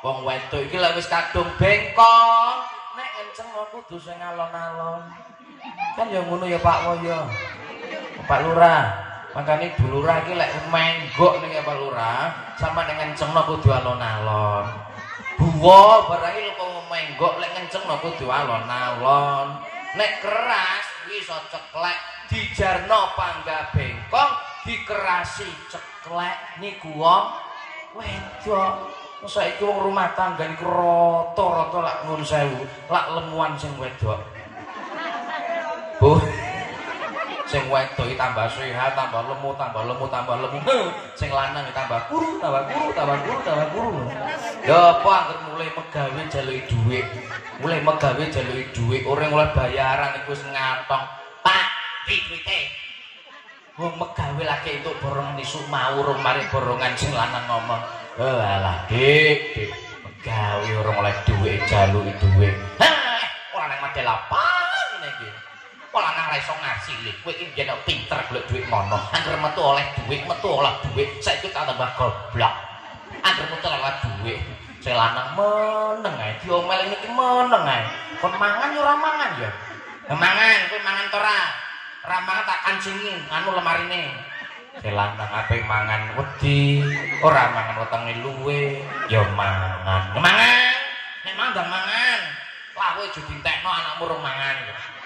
wong wedok iki lek wis kadung bengkong nek kenceng kudu sing alon-alon. Kan ya ngono ya Pak Woyo. Pak Lurah. Makane Bu Lurah iki lek menggok ning Pak Lurah, sampeyan nek kencengno kudu alon-alon. Buwo barang iki kok menggok lek kencengno kudu alon-alon. Nek keras iso ceklek, dijarno pangga bengkong, dikerasi ceklek niku wong wedok. Saiki wong rumah tangga niku rata-rata lak nuwun sewu, lak lemuan sing wedok. Bu, sing wedok iki tambah sehat, tambah lemu, tambah lemu, tambah lemu. Sing lanang tambah kuru, tambah kuru, tambah kuru, tambah kuru. Ya apa anggere mulai megawe jaluki dhuwit. Mulai megawe jaluki dhuwit, ora mulai bayaran iku wis ngatong. Pak, duwite. Wong megawe lagi entuk borongan isu mau urung mari borongan sing lanang ngomong. Oh alah dik, dik megawe urung oleh dhuwit jaluki dhuwit. Hah, ora nang model apa ngene iki. Ora nang ra iso ngasili. Kowe iki yen pinter golek dhuwit ngono. Angger metu oleh dhuwit, metu oleh dhuwit, saiki tak tambah goblok. Angger metu oleh dhuwit, sing lanang meneng ae diomel iki meneng ae. Kon mangan yo ora mangan ya. Mangan, kowe mangan to ora? Ora mangan tak kancingi anu lemarine. Selanang ape mangan wedi, ora mangan wetenge luwe, ya mangan. Mangan, nek mandang mangan. Lah kowe aja dintekno anakmu rong mangan.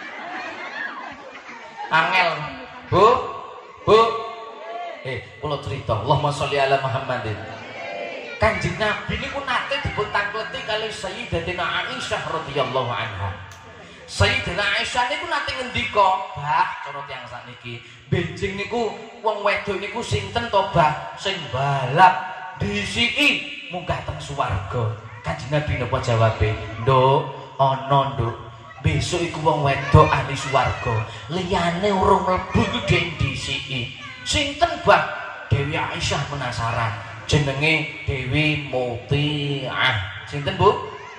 Angel, Bu. Bu. Eh, kula crita, Allahumma sholli ala Muhammadin. Kanjeng Nabi niku nate dipun tangkleti kali Sayyidatina Aisyah radhiyallahu anha. Sayyidatina Aisyah niku nate ngendika, "Bah, cara tiyang sakniki, benjing niku wong wedok niku sinten to, Bah? Sing balap disiki munggah teng swarga." Kanjeng Nabi napa jawabe? "Nduk, ana, Nduk. Besok iku wong wedok ahli swarga. Liyane urung mlebu iku dhewe disiki. Sinten, Bah?" Dewi Aisyah penasaran. Jenenge Dewi Mutiah. Sinten, Bu?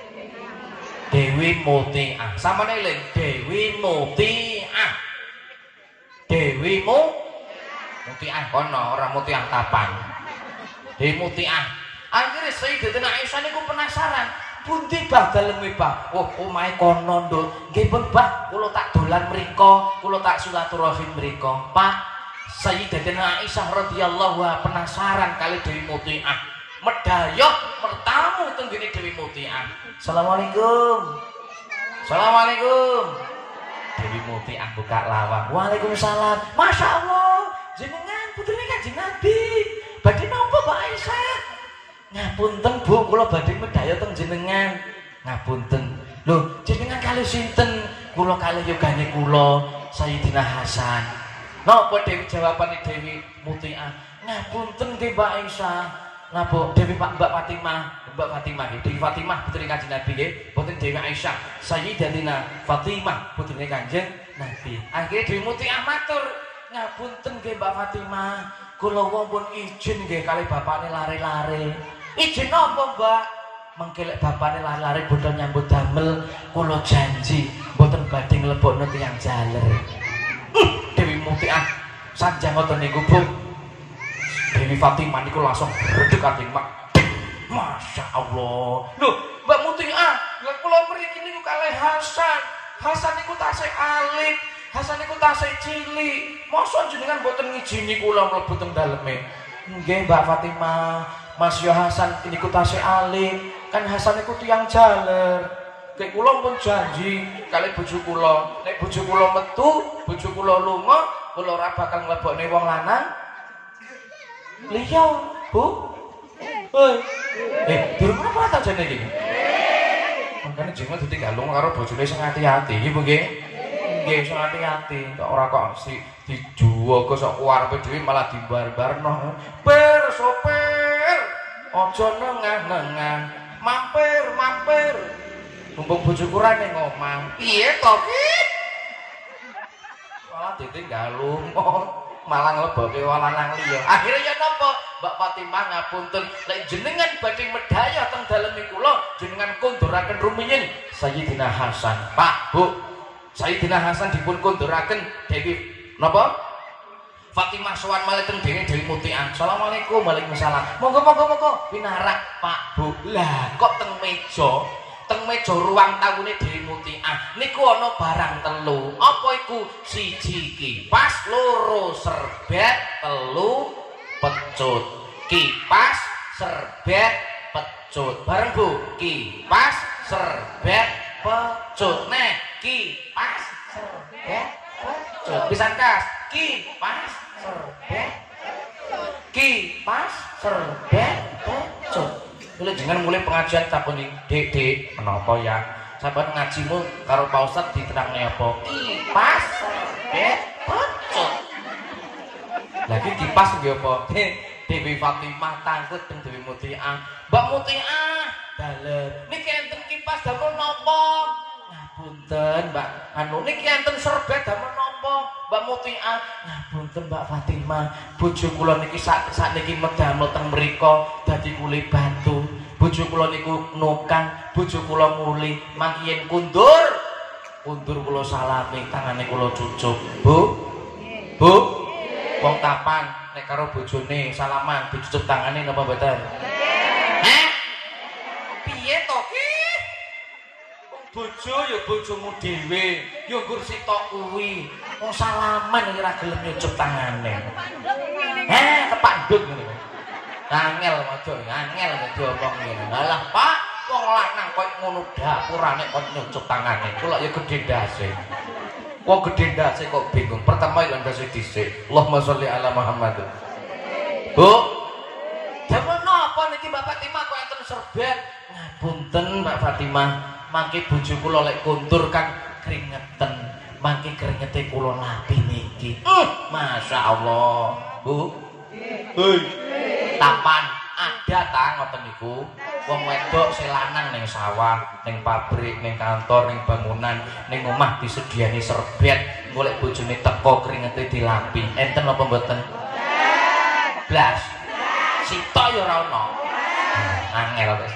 Dewi Mutiah. Samane eling Dewi Mutiah. Dewi Mu Mutiah kono, ora Mutiah Tapan. Dewi Mutiah. Akhire Sayyidatina Aisyah niku penasaran, pundi Bah daleme Bah? Oh, omahe kono, Nduk. Nggih pun Bah, kula tak dolan mriko, kula tak silaturahim mriko. Pak, Sayyidatina Aisyah radhiyallahu anha penasaran kali Dewi Mutiah. Medhayoh bertamu teng gene Dewi Mutiah. Assalamualaikum. Assalamualaikum. Dewi Mutiah buka lawang. Waalaikumsalam. Masya Allah, jenengan putrine Kanjeng Nabi. Badhe napa Mbak Aisyah? Ngapunten Bu, kula badhe medhaya teng jenengan. Ngapunten. Lho, jenengan kalih sinten? Kula kalih yogane kula Sayyidina Hasan. Napa Dewi jawabane Dewi Mutiah? Ngapunten nggih Mbak Aisyah. Napa Dewi Pak Mbak Fatimah? Mbak Fatimah nggih, Dewi Fatimah putri Kanjeng Nabi nggih, boten Dewi Aisyah. Sayyidatina Fatimah putrine Kanjeng Nabi. Akhire Dewi Mutiah matur, "Ngapunten nggih Mbak Fatimah, kula pun izin nggih kali bapakne lare-lare." "Izin napa, Mbak?" "Mengke lek bapakne lare-lare boten nyambut damel, kula janji boten badhe nglebokno tiyang jaler." Uh, Dewi Mutiah sanjang ngoten niku, Bu. Dewi Fatimah niku langsung redeg ati mak. Masya Allah. Loh, Mbak Mutiah, lha kula mriki niku kalih Hasan. Hasan niku tasih alit, Hasan niku tasih cilik. Mosok jenengan mboten ngijini kula mlebu teng daleme? Nggih, Mbak Fatimah. Mas yo Hasan niku tasih alit. Kan Hasan niku tiyang jaler. Kek kula pun janji kali bojo kula, nek bojo kula metu, bojo kula lunga, kula ora bakal nglebokne wong lanang liya, Bu. Hoi. Eh, durung apa ta jane iki? Mangkane jeneng ditinggal lunga karo bojone sing ati-ati iki, Bu nggih. Nggih, sing ati-ati. Kok ora kok si dijuwogo sok kuwarepe dhewe malah dibar-barno. Per sopir. Aja nengah-nengah. Mampir, mampir. Mumpung bojoku ra ning omah. Piye to ki? Malah ditinggal lunga. Malah nglebokke wong lanang liya. Akhire ya napa? Mbak Fatimah ngapunten, lek jenengan badhe medhaya teng daleme kula, jenengan konduraken rumiyin Sayyidina Hasan. Pak, Bu, Sayyidina Hasan dipun konduraken Dewi napa? Fatimah sowan malih teng dene Dewi Mutian. Assalamualaikum. Waalaikumsalam. Monggo monggo monggo pinarak Pak Bu. Lah kok teng meja, teng meja ruang tangune Dewi Mutian niku ana barang telu. Apa iku? Siji kipas, loro serbet, telu pecut. Kipas, serbet, pecut. Bareng Bu. Kipas, serbet, pecut. Nek kipas, serbet, pecut. Pisan kas. Kipas, serbet, kipas, serbet, pecut. Mulai jangan mulai pengajian sampun Dek, Dek, menapa ya? Sampun ngajimu karo Pak Ustaz diterangnya apa? Kipas, serbet, pecut. Lagi kipas nggih apa? Dewi Fatimah tangkut teng Dewi Mutian. Mbak Mutian, dalem. Niki enten kipas damel napa? Ngapunten, Mbak. Anu niki enten serbet damel napa? Mbak Mutian. Ngapunten, Mbak Fatimah. Bojo kula niki sak sakniki medamel teng mriku dadi kuli batu. Bojo kula niku nukang, bojo kula muli mangki yen kundur. Kundur kula salami, tangane kula cucuk. Bu? Bu? Wong kapan nek karo bojone salaman dicucuk tangane napa mboten? Heh? Piye to ki? Bojo ya bojomu dhewe, ya nggur sitok kuwi. Wong salaman iki ora gelem nyucuk tangane. Heh, kepandhut ngono. Angel aja, angel diomong ngene. Lah Pak, wong lanang kok ngono dapurane kok nyucuk tangane. Kula ya gedhe ndase. Kok gedhe ndase kok bingung. Pertama iki ndase dhisik. Allahumma sholli ala Muhammad. Bu. Damel napa niki Mbak Fatimah kok enten serbet? Ngapunten Mbak Fatimah. Mangke bojo kula lek kuntur kan keringetan. Mangke keringete kula lapi niki. Uh, Masya Allah. Bu. Hei. Tapan ada ta ngoten niku. Wong wedok selanan ning sawah, ning pabrik, ning kantor, ning bangunan, ning omah disediani serbet, golek bojone teko keringete dilapi. Enten apa mboten? Blas. Sitok ya ora ono. Angel wis.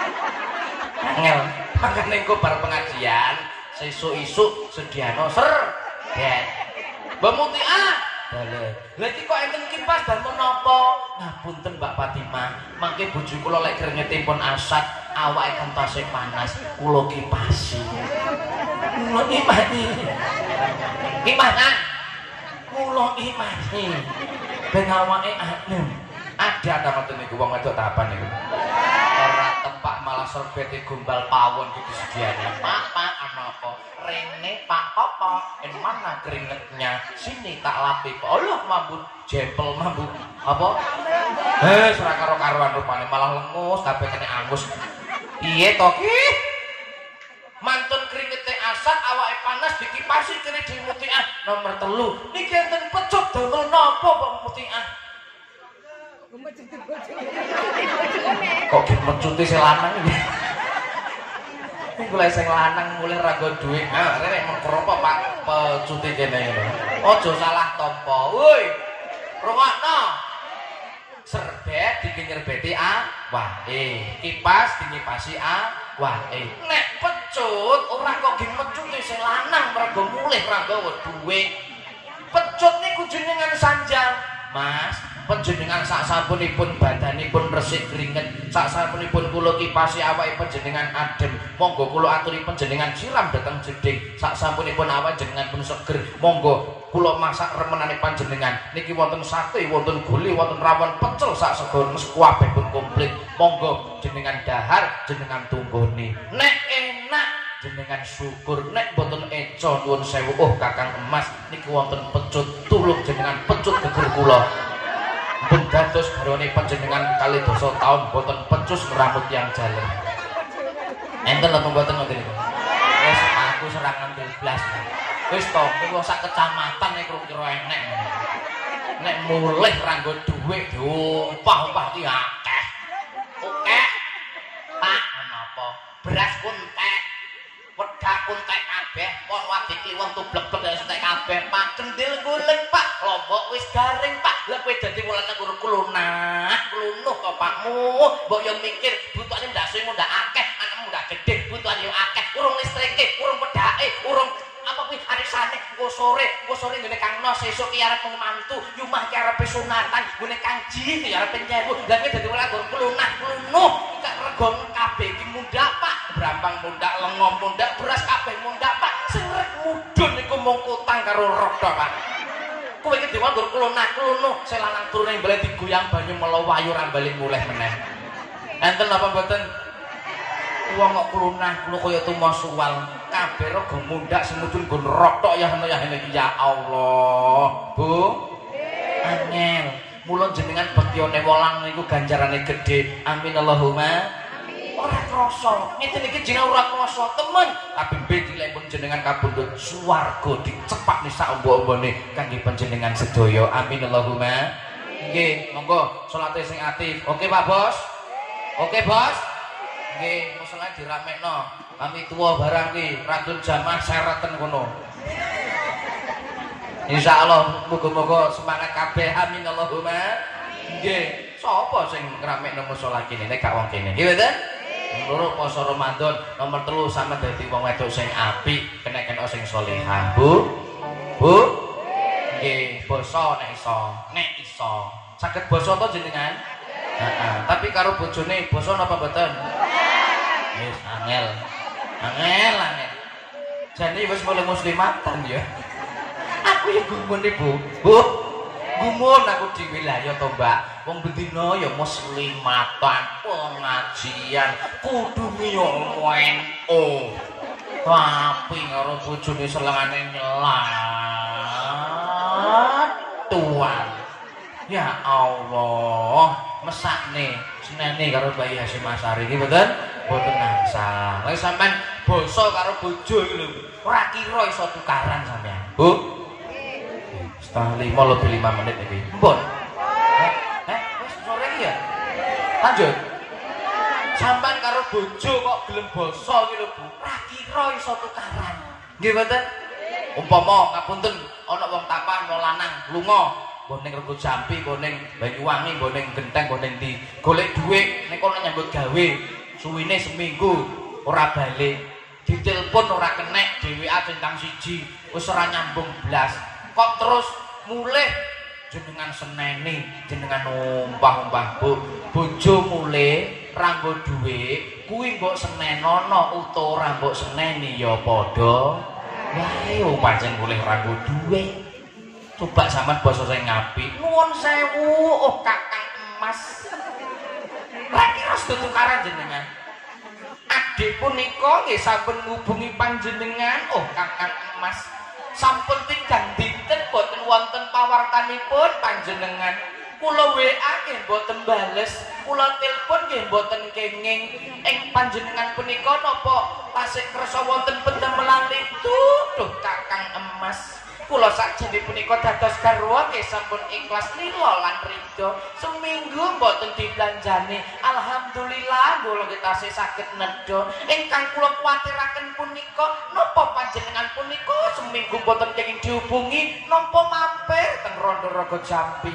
Angel. Makane engko bar pengajian, sesuk-isuk sediano serbet. Mbak Mutian. Dalem. Lha iki kok enten kipas damel napa? Ngapunten Mbak Fatimah, mangke bojo kula lek keringetipun asat, awake kentase panas, kula kipasi. Kula imani. Imanan. Kula imani. Ben awake adem. Ada ta mboten niku wong wedok tapan niku. Ora tepak malah serbete gombal pawon iki disediani. Pak, Pak, ana apa? Rene Pak apa? En mana keringetnya? Sini tak lapi. Allah mambut jempel mambut. Apa? Eh, ora karo-karuan rupane malah lengus kabeh kene angus. Piye to ki? Mantun keringete asat awake panas dikipasi kene Dewi Mutian. Nomor telu. Niki enten pecut damel napa Pak Mutian? Kok mecuti si lanang ini? Ini mulai sing lanang mulai rago duit. Ah, rene mengkeropo Pak pecuti kene ngono. Ojo salah tompo. Woi. Rungokno. Serbet dikinyerbeti a, wah eh. Kipas dikipasi a, wah eh. Nek pecut ora kok gi mecuti sing lanang mergo mulih rago duit. Pecut niku jenengan sanjang, Mas. Panjenengan sak sapunipun badanipun resik keringet, sak sapunipun kula kipasi awake panjenengan adem, monggo kula aturi panjenengan siram dhateng jeding, sak sapunipun awake jenengan pun seger, monggo kula masak remenane panjenengan. Niki wonten sate, wonten gule, wonten rawon pecel sak segon kabeh pun komplit. Monggo jenengan dahar, jenengan tunggoni. Nek enak jenengan syukur, nek boten eco nuwun sewu. Oh Kakang Emas niki wonten pecut, tulung jenengan pecut geger kula. Pun dados garwane panjenengan kali dosa taun boten pecus rambut yang jaler. Enten lho mboten ngoten niku. Wis aku serangan blas. Wis to, kuwi sak kecamatan nek kira enek. Nek mulih ranggo dhuwit diompah-ompah ki akeh. Oke. Pak, menapa? Beras kuntek. Wedak kuntek kabeh, pon wadi kliwon tublek-blek entek kabeh. Pak, kendil guling, Pak. Lombok wis garing, Pak. Lah kowe dadi wulan nang kulunah, klunuh kok Pakmu. Mbok yo mikir butuhane ndasemu ndak akeh, anakmu ndak gedhe, butuhane yo akeh. Urung listrike, urung wedake, urung apa kuwi arisane, engko sore sore, engko sore ngene Kang Nos, sesuk ki arep mantu, yumah ki arep sunatan, ngene Kang Ji ki arep nyewu. Lah ki dadi ora gur klunah-klunuh, kok rego kabeh iki mundak Pak. Brambang mundak, lengo mundak, beras kabeh mundak Pak. Sing rek mudhun niku mung kutang karo roda Pak. Kowe iki dewa gur klunah-klunuh, sing lanang turune mbale digoyang banyu melo wayu ra bali mulih meneh. Enten apa mboten? Wong kok klunah-klunuh kaya tumo suwal. Kabeh rego mundak semudun nggon rotok ya ngono ya iki ya Allah. Bu. Angel. Mula jenengan bektine wolang niku ganjarane gedhe. Amin Allahumma. Amin. Ora krasa. Ngeten iki jenengan ora krasa temen. Tapi bedilek pun jenengan kabundut swarga dicepakne sak ombo-ombone kangge panjenengan sedaya. Amin Allahumma. Nggih, monggo salate sing aktif. Oke Pak Bos? Oke Bos? Nggih, musala diramekno. Kami tua barang ki, rantun jamaah sereten kono. Insyaallah muga-muga semangat kabeh. Amin Allahumma. Nggih, sapa sing ngramekno musala kene nek gak wong kene. Nggih mboten? Loro poso Ramadan, nomor telu sampe dadi wong wedok sing apik, kena-kena sing salehah. Bu? Bu? Nggih, basa nek iso. Nek iso. Saged basa to jenengan? Heeh. Tapi karo bojone basa napa mboten? Wis angel. Angel angel. Jane wis mulai muslimatan ya. Aku ya gumun Bu. Bu. Gumun aku dhewe lah ya to, Mbak. Wong bendina ya muslimatan, pengajian, kudu yo N U. Tapi karo bojone selengane nyelat tuan. Ya Allah, mesakne senene karo Bayi Hasyim Asy'ari iki mboten mboten nangsal. Lek sampean basa karo bojo iki lho, ora kira iso tukaran sampean. Bu. Setengah lima lebih lima menit iki. Mpun. Eh, eh, wis sore iki ya. Lanjut. Sampean karo bojo kok gelem basa iki lho, Bu. Ora kira iso tukaran. Nggih mboten? Umpama ngapunten ana wong tapan wong lanang lunga mbok ning Rego Jampi, mbok ning Banyuwangi, mbok ning Genteng, mbok ning ndi. Golek dhuwit nek kono nyambut gawe. Suwine seminggu ora balik. Ditelepon ora kenek, dhewean centang siji, wis ora nyambung blas. Kok terus mulih jenengan seneni, jenengan umpah-umpah Bu. Bojo mulih ra nggo dhuwit, kuwi mbok senenono utawa mbok seneni ya padha. Wae pancen mulih ra nggo dhuwit. Coba sampean basa sing ngapik. Nuwun sewu, oh Kakang Emas. Lah kira tukaran jenengan. Adik punika nggih sampun ngubungi panjenengan, oh Kakang Emas. Sampun tigang dinten boten wonten pawartanipun panjenengan. Kula W A nggih boten bales, kula telepon nggih boten kenging. Ing panjenengan punika napa tasih kersa wonten pendemelan itu, duh Kakang Emas. Kula sakjane punika dados garwa nggih sampun ikhlas lila lan ridho. Seminggu mboten dibelanjani. Alhamdulillah kula tasih saged nedha. Ingkang kula kuwatiraken punika napa panjenengan punika seminggu mboten kenging dihubungi napa mampir teng Rondo Rego Jampi.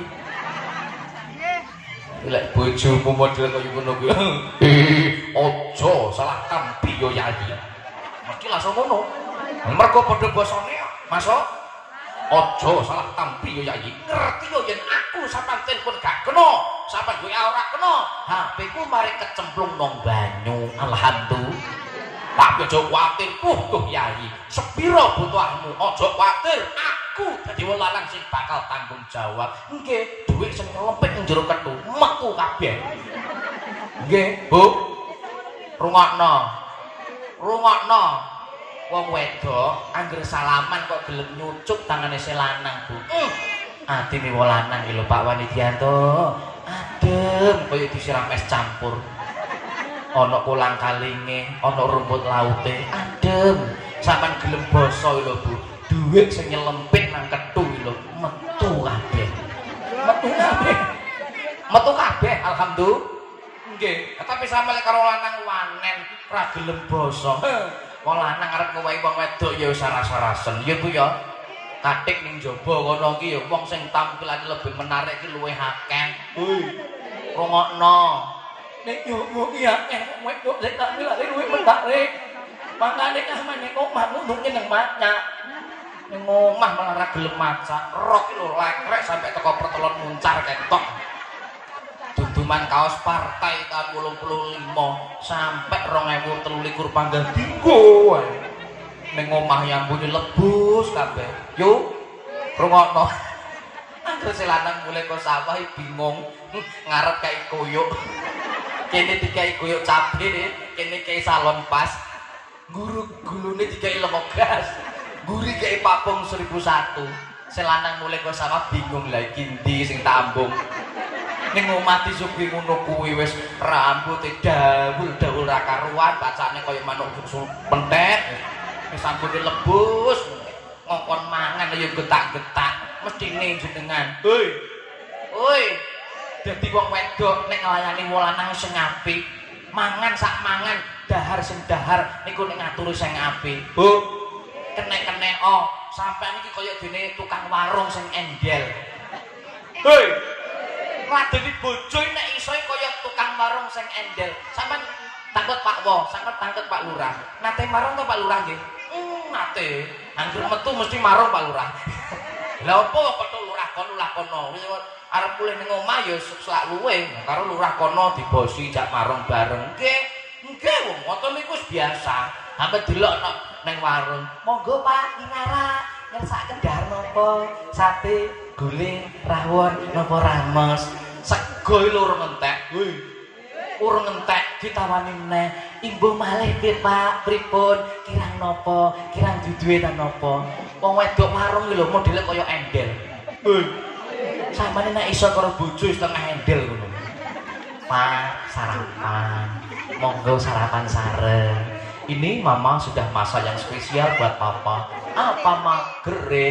Lek bojomu model kaya ngono kuwi. Aja salah tampi yo Yayi. Mesti langsung ngono. Mergo padha basane Masuk. Ojo salah tampi yo Yayi. Ngerti yo yen aku sampean telepon gak kena, sampean W A ora kena, H P ku mari kecemplung nang banyu. Alhamdulillah. Tapi aja kuwatir, puh tuh Yayi. Sepiro butuhmu? Aja kuwatir, aku dadi wong lanang sing bakal tanggung jawab. Nggih, dhuwit sing nglempit ning jero kethu, metu kabeh. Nggih, Bu. Rungokno. Rungokno. Wong wedok anggere salaman kok gelem nyucuk tangane si lanang, Bu. Mm. Atine wong lanang iki lho Pak Wanidianto. Adem kaya disiram es campur. Ana kolang kalinge, ana rumput laute, adem. Sampeyan gelem basa lho, Bu. Dhuwit sing nyelempit nang kethu iki lho, metu kabeh. Metu kabeh. Metu kabeh alhamdulillah. Nggih, tapi sampe karo lanang wanen ora gelem basa. Wong lanang arep ngowahi wong wedok ya wis saras-sarasen. Ya Bu ya. Kathik ning jaba kono iki ya wong sing tampilane lebih menarik iki luwih akeh. Hoi. Rungokno. Nek yo mo iki akeh wedok sing tampilane luwih menarik. Mangane kamane kok manuk nang nang banyak. ning omah malah ra gelem maca rok lho lekrek sampai teko pertelon muncar ketok duduman kaos partai tahun wolung puluh lima sampai rong ewu telu likur panggang dinggo wae ning omah yang bunyi lebus kabeh yo rungokno angger selanang mulai kok sawah bingung ngarep kayak koyok kene dikai koyok cabe kene kayak salon pas guru gulune dikai lemok gas guri kayak papung seribu satu selanang mulai kok sawah bingung lagi ndi sing tambung ning omah disugi ngono kuwi wis rambuté dawul-dawul ra karuan bacane kaya manuk pentek wis rambute lebus ngongkon mangan ya getak-getak mestine jenengan hoi hoi dadi wong wedok nek nglayani lanang sing apik mangan sak mangan dahar sing dahar niku nek ngaturi sing apik bu kenek-kenek oh sampean iki kaya dene tukang warung sing endel hoi ngadeni bojo nek iso kaya tukang warung sing endel sampean tangkut Pak Wo sampean tangkut Pak Lurah nate marung to Pak Lurah nggih hmm nate anggere metu mesti marung Pak Lurah lha opo kok lurah kono lurah kono arep mulih ning omah ya selak luwe karo lurah kono dibosi jak marung bareng nggih nggih wong ngoten niku wis biasa sampe delok ning warung monggo Pak Inara ngersakaken dahar napa sate guling rawon napa ramos sego lho urung entek hoi urung entek ditawani meneh imbuh malih piye Pak pripun kirang napa kirang duduhe ta napa wong wedok warung lho modele kaya endel hoi sampeyan nek iso karo bojo setengah endel ngono Pak sarapan monggo sarapan sareng ini mama sudah masak yang spesial buat papa apa magerin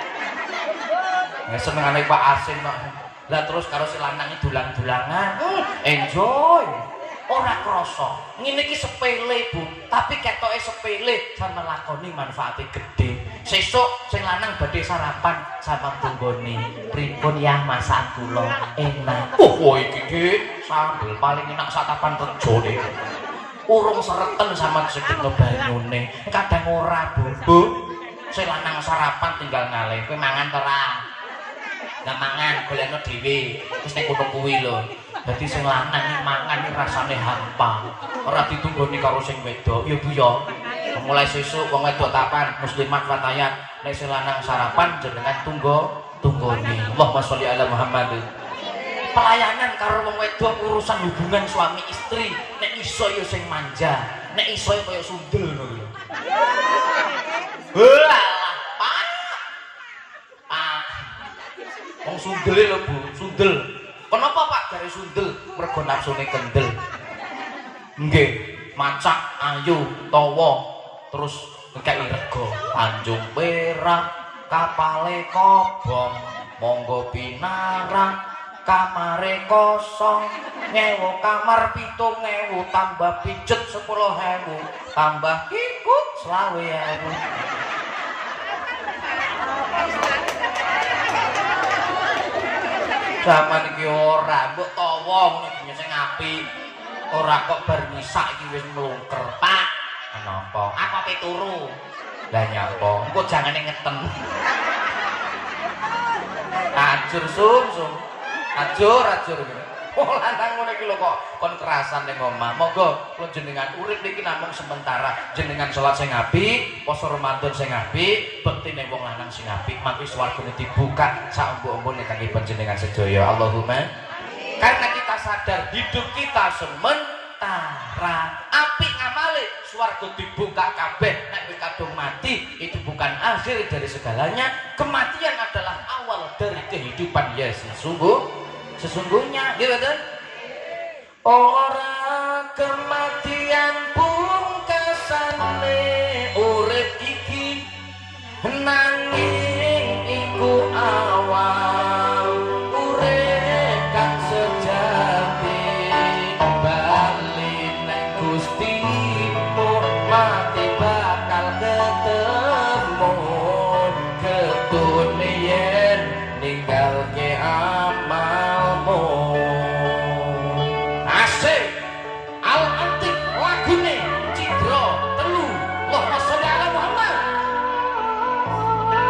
ya senengane Pak Asin mak lah terus karo si lanang dulang-dulangan hmm, enjoy ora krasa ngene iki sepele Bu tapi ketoke sepele sampe lakoni manfaate gede sesuk sing lanang badhe sarapan sama tunggone pripun ya masakan kula enak oh iki Dik sambel paling enak satapan rejo nih urung sereten sama sedekno banyune kadang ora Bu Bu sing lanang sarapan tinggal ngalih kowe mangan to ora nggak mangan golekno dhewe terus nek kono kuwi lho dadi sing lanang iki mangan iki rasane hampa ora ditunggoni karo sing wedok ya Bu ya mulai sesuk wong wedok tapan muslimat fatayat nek sing lanang sarapan jenengan tunggo tunggoni Allahumma sholli ala Muhammad pelayanan karo wong wedok urusan hubungan suami istri nek iso ya sing manja nek iso ya kaya sundel ngono lho walah Pak Pak wong sundel lho Bu sundel kenapa Pak jare sundel mergo nafsune kendel nggih macak ayu tawa terus ngekeki rega Tanjung Perak kapale kobong monggo pinarang kamare kosong nyewa kamar pitung ewu tambah pijet sepuluh ewu tambah ikut selawe ewu zaman iki ora mbok tawa ngene sing apik ora kok bar misak iki wis mlungker Pak napa apa pe turu lah nyapa engko jangane ngeten ajur sum sum ajur ajur oh lanang ngono iki lho kok kon kerasan ning omah monggo kula jenengan urip niki namung sementara jenengan salat sing apik poso Ramadan sing apik bektine wong lanang sing apik mangke swargane dibuka sak embu-embune kangge panjenengan sedaya Allahumma karena kita sadar hidup kita sementara apik ngamale swarga dibuka kabeh nek kadung mati itu bukan akhir dari segalanya kematian adalah awal dari kehidupan ya sesungguh sesungguhnya gitu kan ora kematian pungkasane urip iki nanging iku awal urip kang sejati bali nang Gustimu mati bakal ketemu ketune yen ninggalke amalmu asik al-antik lagune cidra telu Allahumma sholli ala Muhammad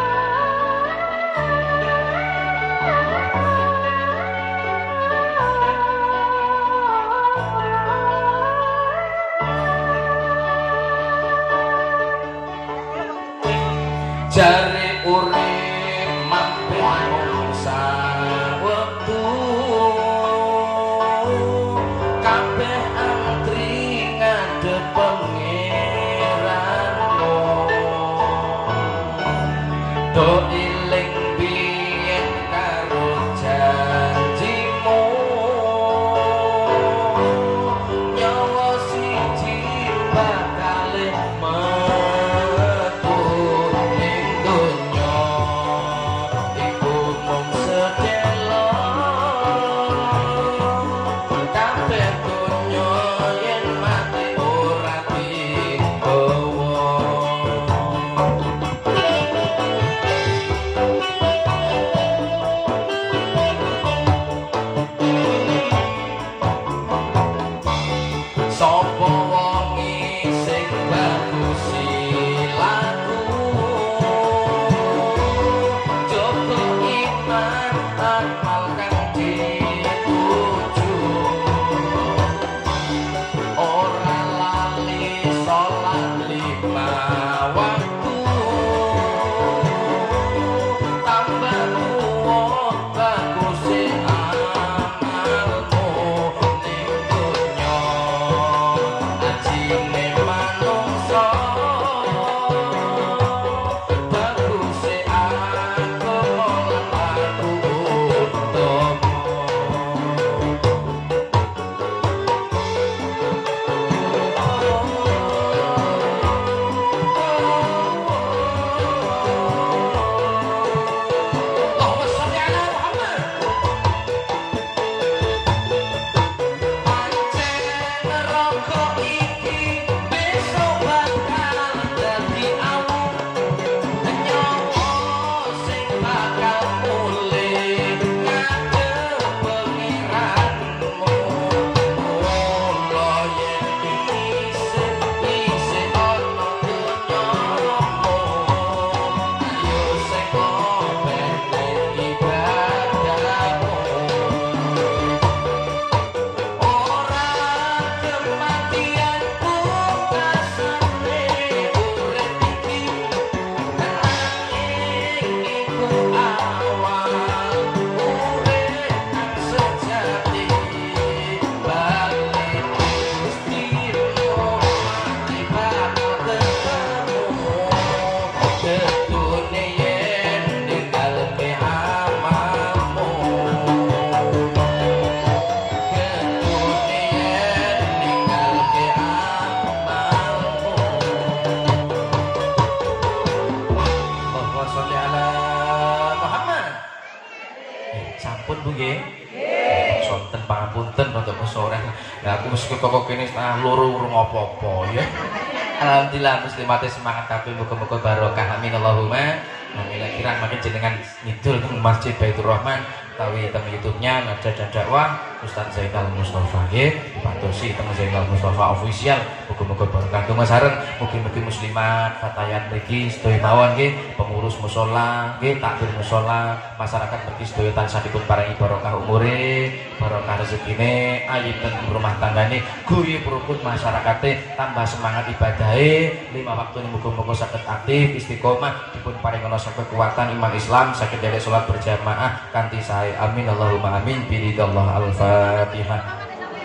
Nah, aku mesti kok kene setengah loro urung apa-apa ya. Alhamdulillah muslimat semangat kabeh muga-muga barokah amin Allahumma. Amin. Kira makin jenengan ngidul teng Masjid Baitur Rahman utawi teng YouTube-nya Nada dan Dakwah Ustaz Zainal Mustafa nggih dipantosi teng Zainal Mustafa official. Muga-muga barokah donga sareng mugi-mugi muslimat fatayat mriki sedaya mawon nggih pengurus musala nggih takbir musala masyarakat mriki sedaya tansah dipun paringi barokah umure barokah rezekine ayiten rumah tanggane guyub rukun masyarakate tambah semangat ibadahe lima waktu muga-muga saged aktif istiqomah dipun paringono kekuatan iman Islam saged dherek salat berjamaah kanthi sae amin Allahumma amin biridallah al-fatihah.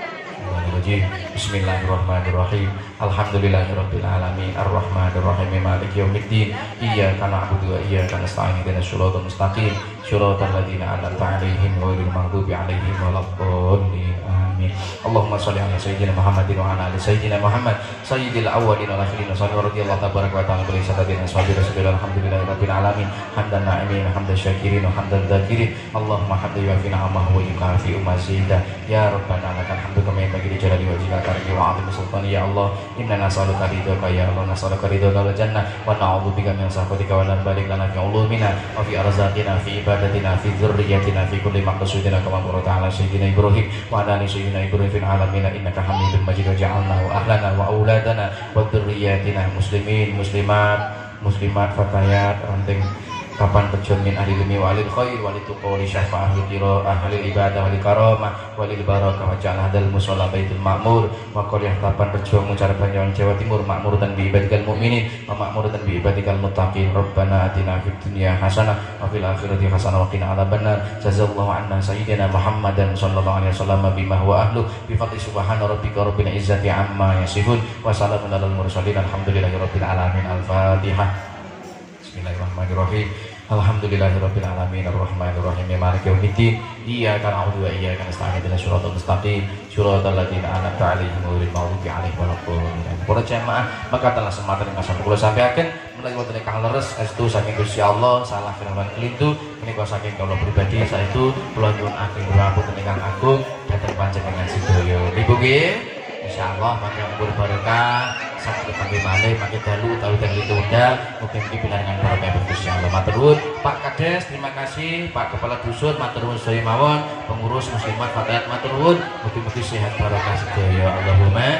Bismillahirrahmanirrahim. Alhamdulillahirabbil alamin arrahmanir rahim maliki yaumiddin iyyaka na'budu wa iyyaka nasta'in ihdinas siratal mustaqim siratal ladzina an'amta 'alaihim ghairil maghdubi 'alaihim waladdallin amin. Allahumma shalli ala sayyidina Muhammadin wa ala ali sayyidina Muhammad sayyidil awwalin wal akhirin wa sallallahu radhiyallahu tabaraka wa ta'ala bi sadatin ashabi rasulillah alhamdulillahirabbil alamin hamdan na'imin hamdan syakirin wa hamdan dzakirin Allahumma hamdan wa fi ni'amahu wa yukafi umazida ya rabbana lakal hamdu kama yanbaghi li jalali wajhika karimi wa 'azimi sultani ya Allah inna nas'aluka ridhaka ya Allah nas'aluka ridhaka wal jannah wa na'udzuka min sakhatika wa la balik lana fi ulumina wa fi arzaqina fi ibadatina fi dzurriyyatina fi kulli maqsudina kama barata ala sayyidina Ibrahim wa ala ali sayyidina Ibrahim fil alamin innaka Hamidum Majid wa ja'alna wa ahlana wa auladana wa dzurriyyatina muslimin muslimat muslimat fatayat ranting kapan kejomin ahli ilmi wa alil khair wa lituqa wa li syafa'ah li qira ahli ibadah wa li karamah wa lil barakah wa ja'al hadal musalla baitul ma'mur wa qaryah kapan kejo ngucar Banjarwan Jawa Timur makmur dan bi ibadikal mukminin wa makmur dan bi ibadikal muttaqin rabbana atina fid dunya hasanah wa fil akhirati hasanah wa qina adzabannar jazallahu anna sayyidina Muhammadan sallallahu alaihi wasallam bima huwa ahlu bi fadli subhana rabbika rabbil izzati amma yasifun wa salamun alal mursalin alhamdulillahi rabbil alamin al-fatihah. Bismillahirrahmanirrahim. Alhamdulillahirabbil alamin arrahmanir rahim maliki yaumiddin iyyaka na'budu wa iyyaka nasta'in ihdinas siratal mustaqim siratal ladzina an'amta 'alaihim ghairil maghdubi 'alaihim waladdallin. Para jamaah maka telah sematan ing asal kula sampaiaken menawi wonten ingkang leres estu saking Gusti Allah salah firman kelintu menika saking kula pribadi saestu kula nyuwun ageng ngapunten ingkang agung dhateng panjenengan sedaya. Niku nggih insyaallah mangke umur barokah sakit panggih malih pakai dalu utawi teng ditunda mugi-mugi pinaringan barokah Gusti Allah. Matur nuwun Pak Kades, terima kasih Pak Kepala Dusun, matur nuwun sedaya mawon pengurus muslimat fatayat matur nuwun mugi-mugi sehat barokah sedaya Allahumma amin.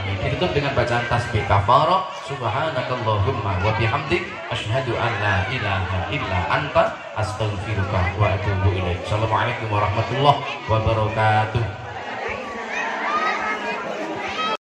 Amin. Ditutup dengan bacaan tasbih kafarah. Subhanakallahumma wa bihamdik asyhadu an la ilaha illa anta astaghfiruka wa atubu ilaik. Assalamualaikum warahmatullahi wabarakatuh.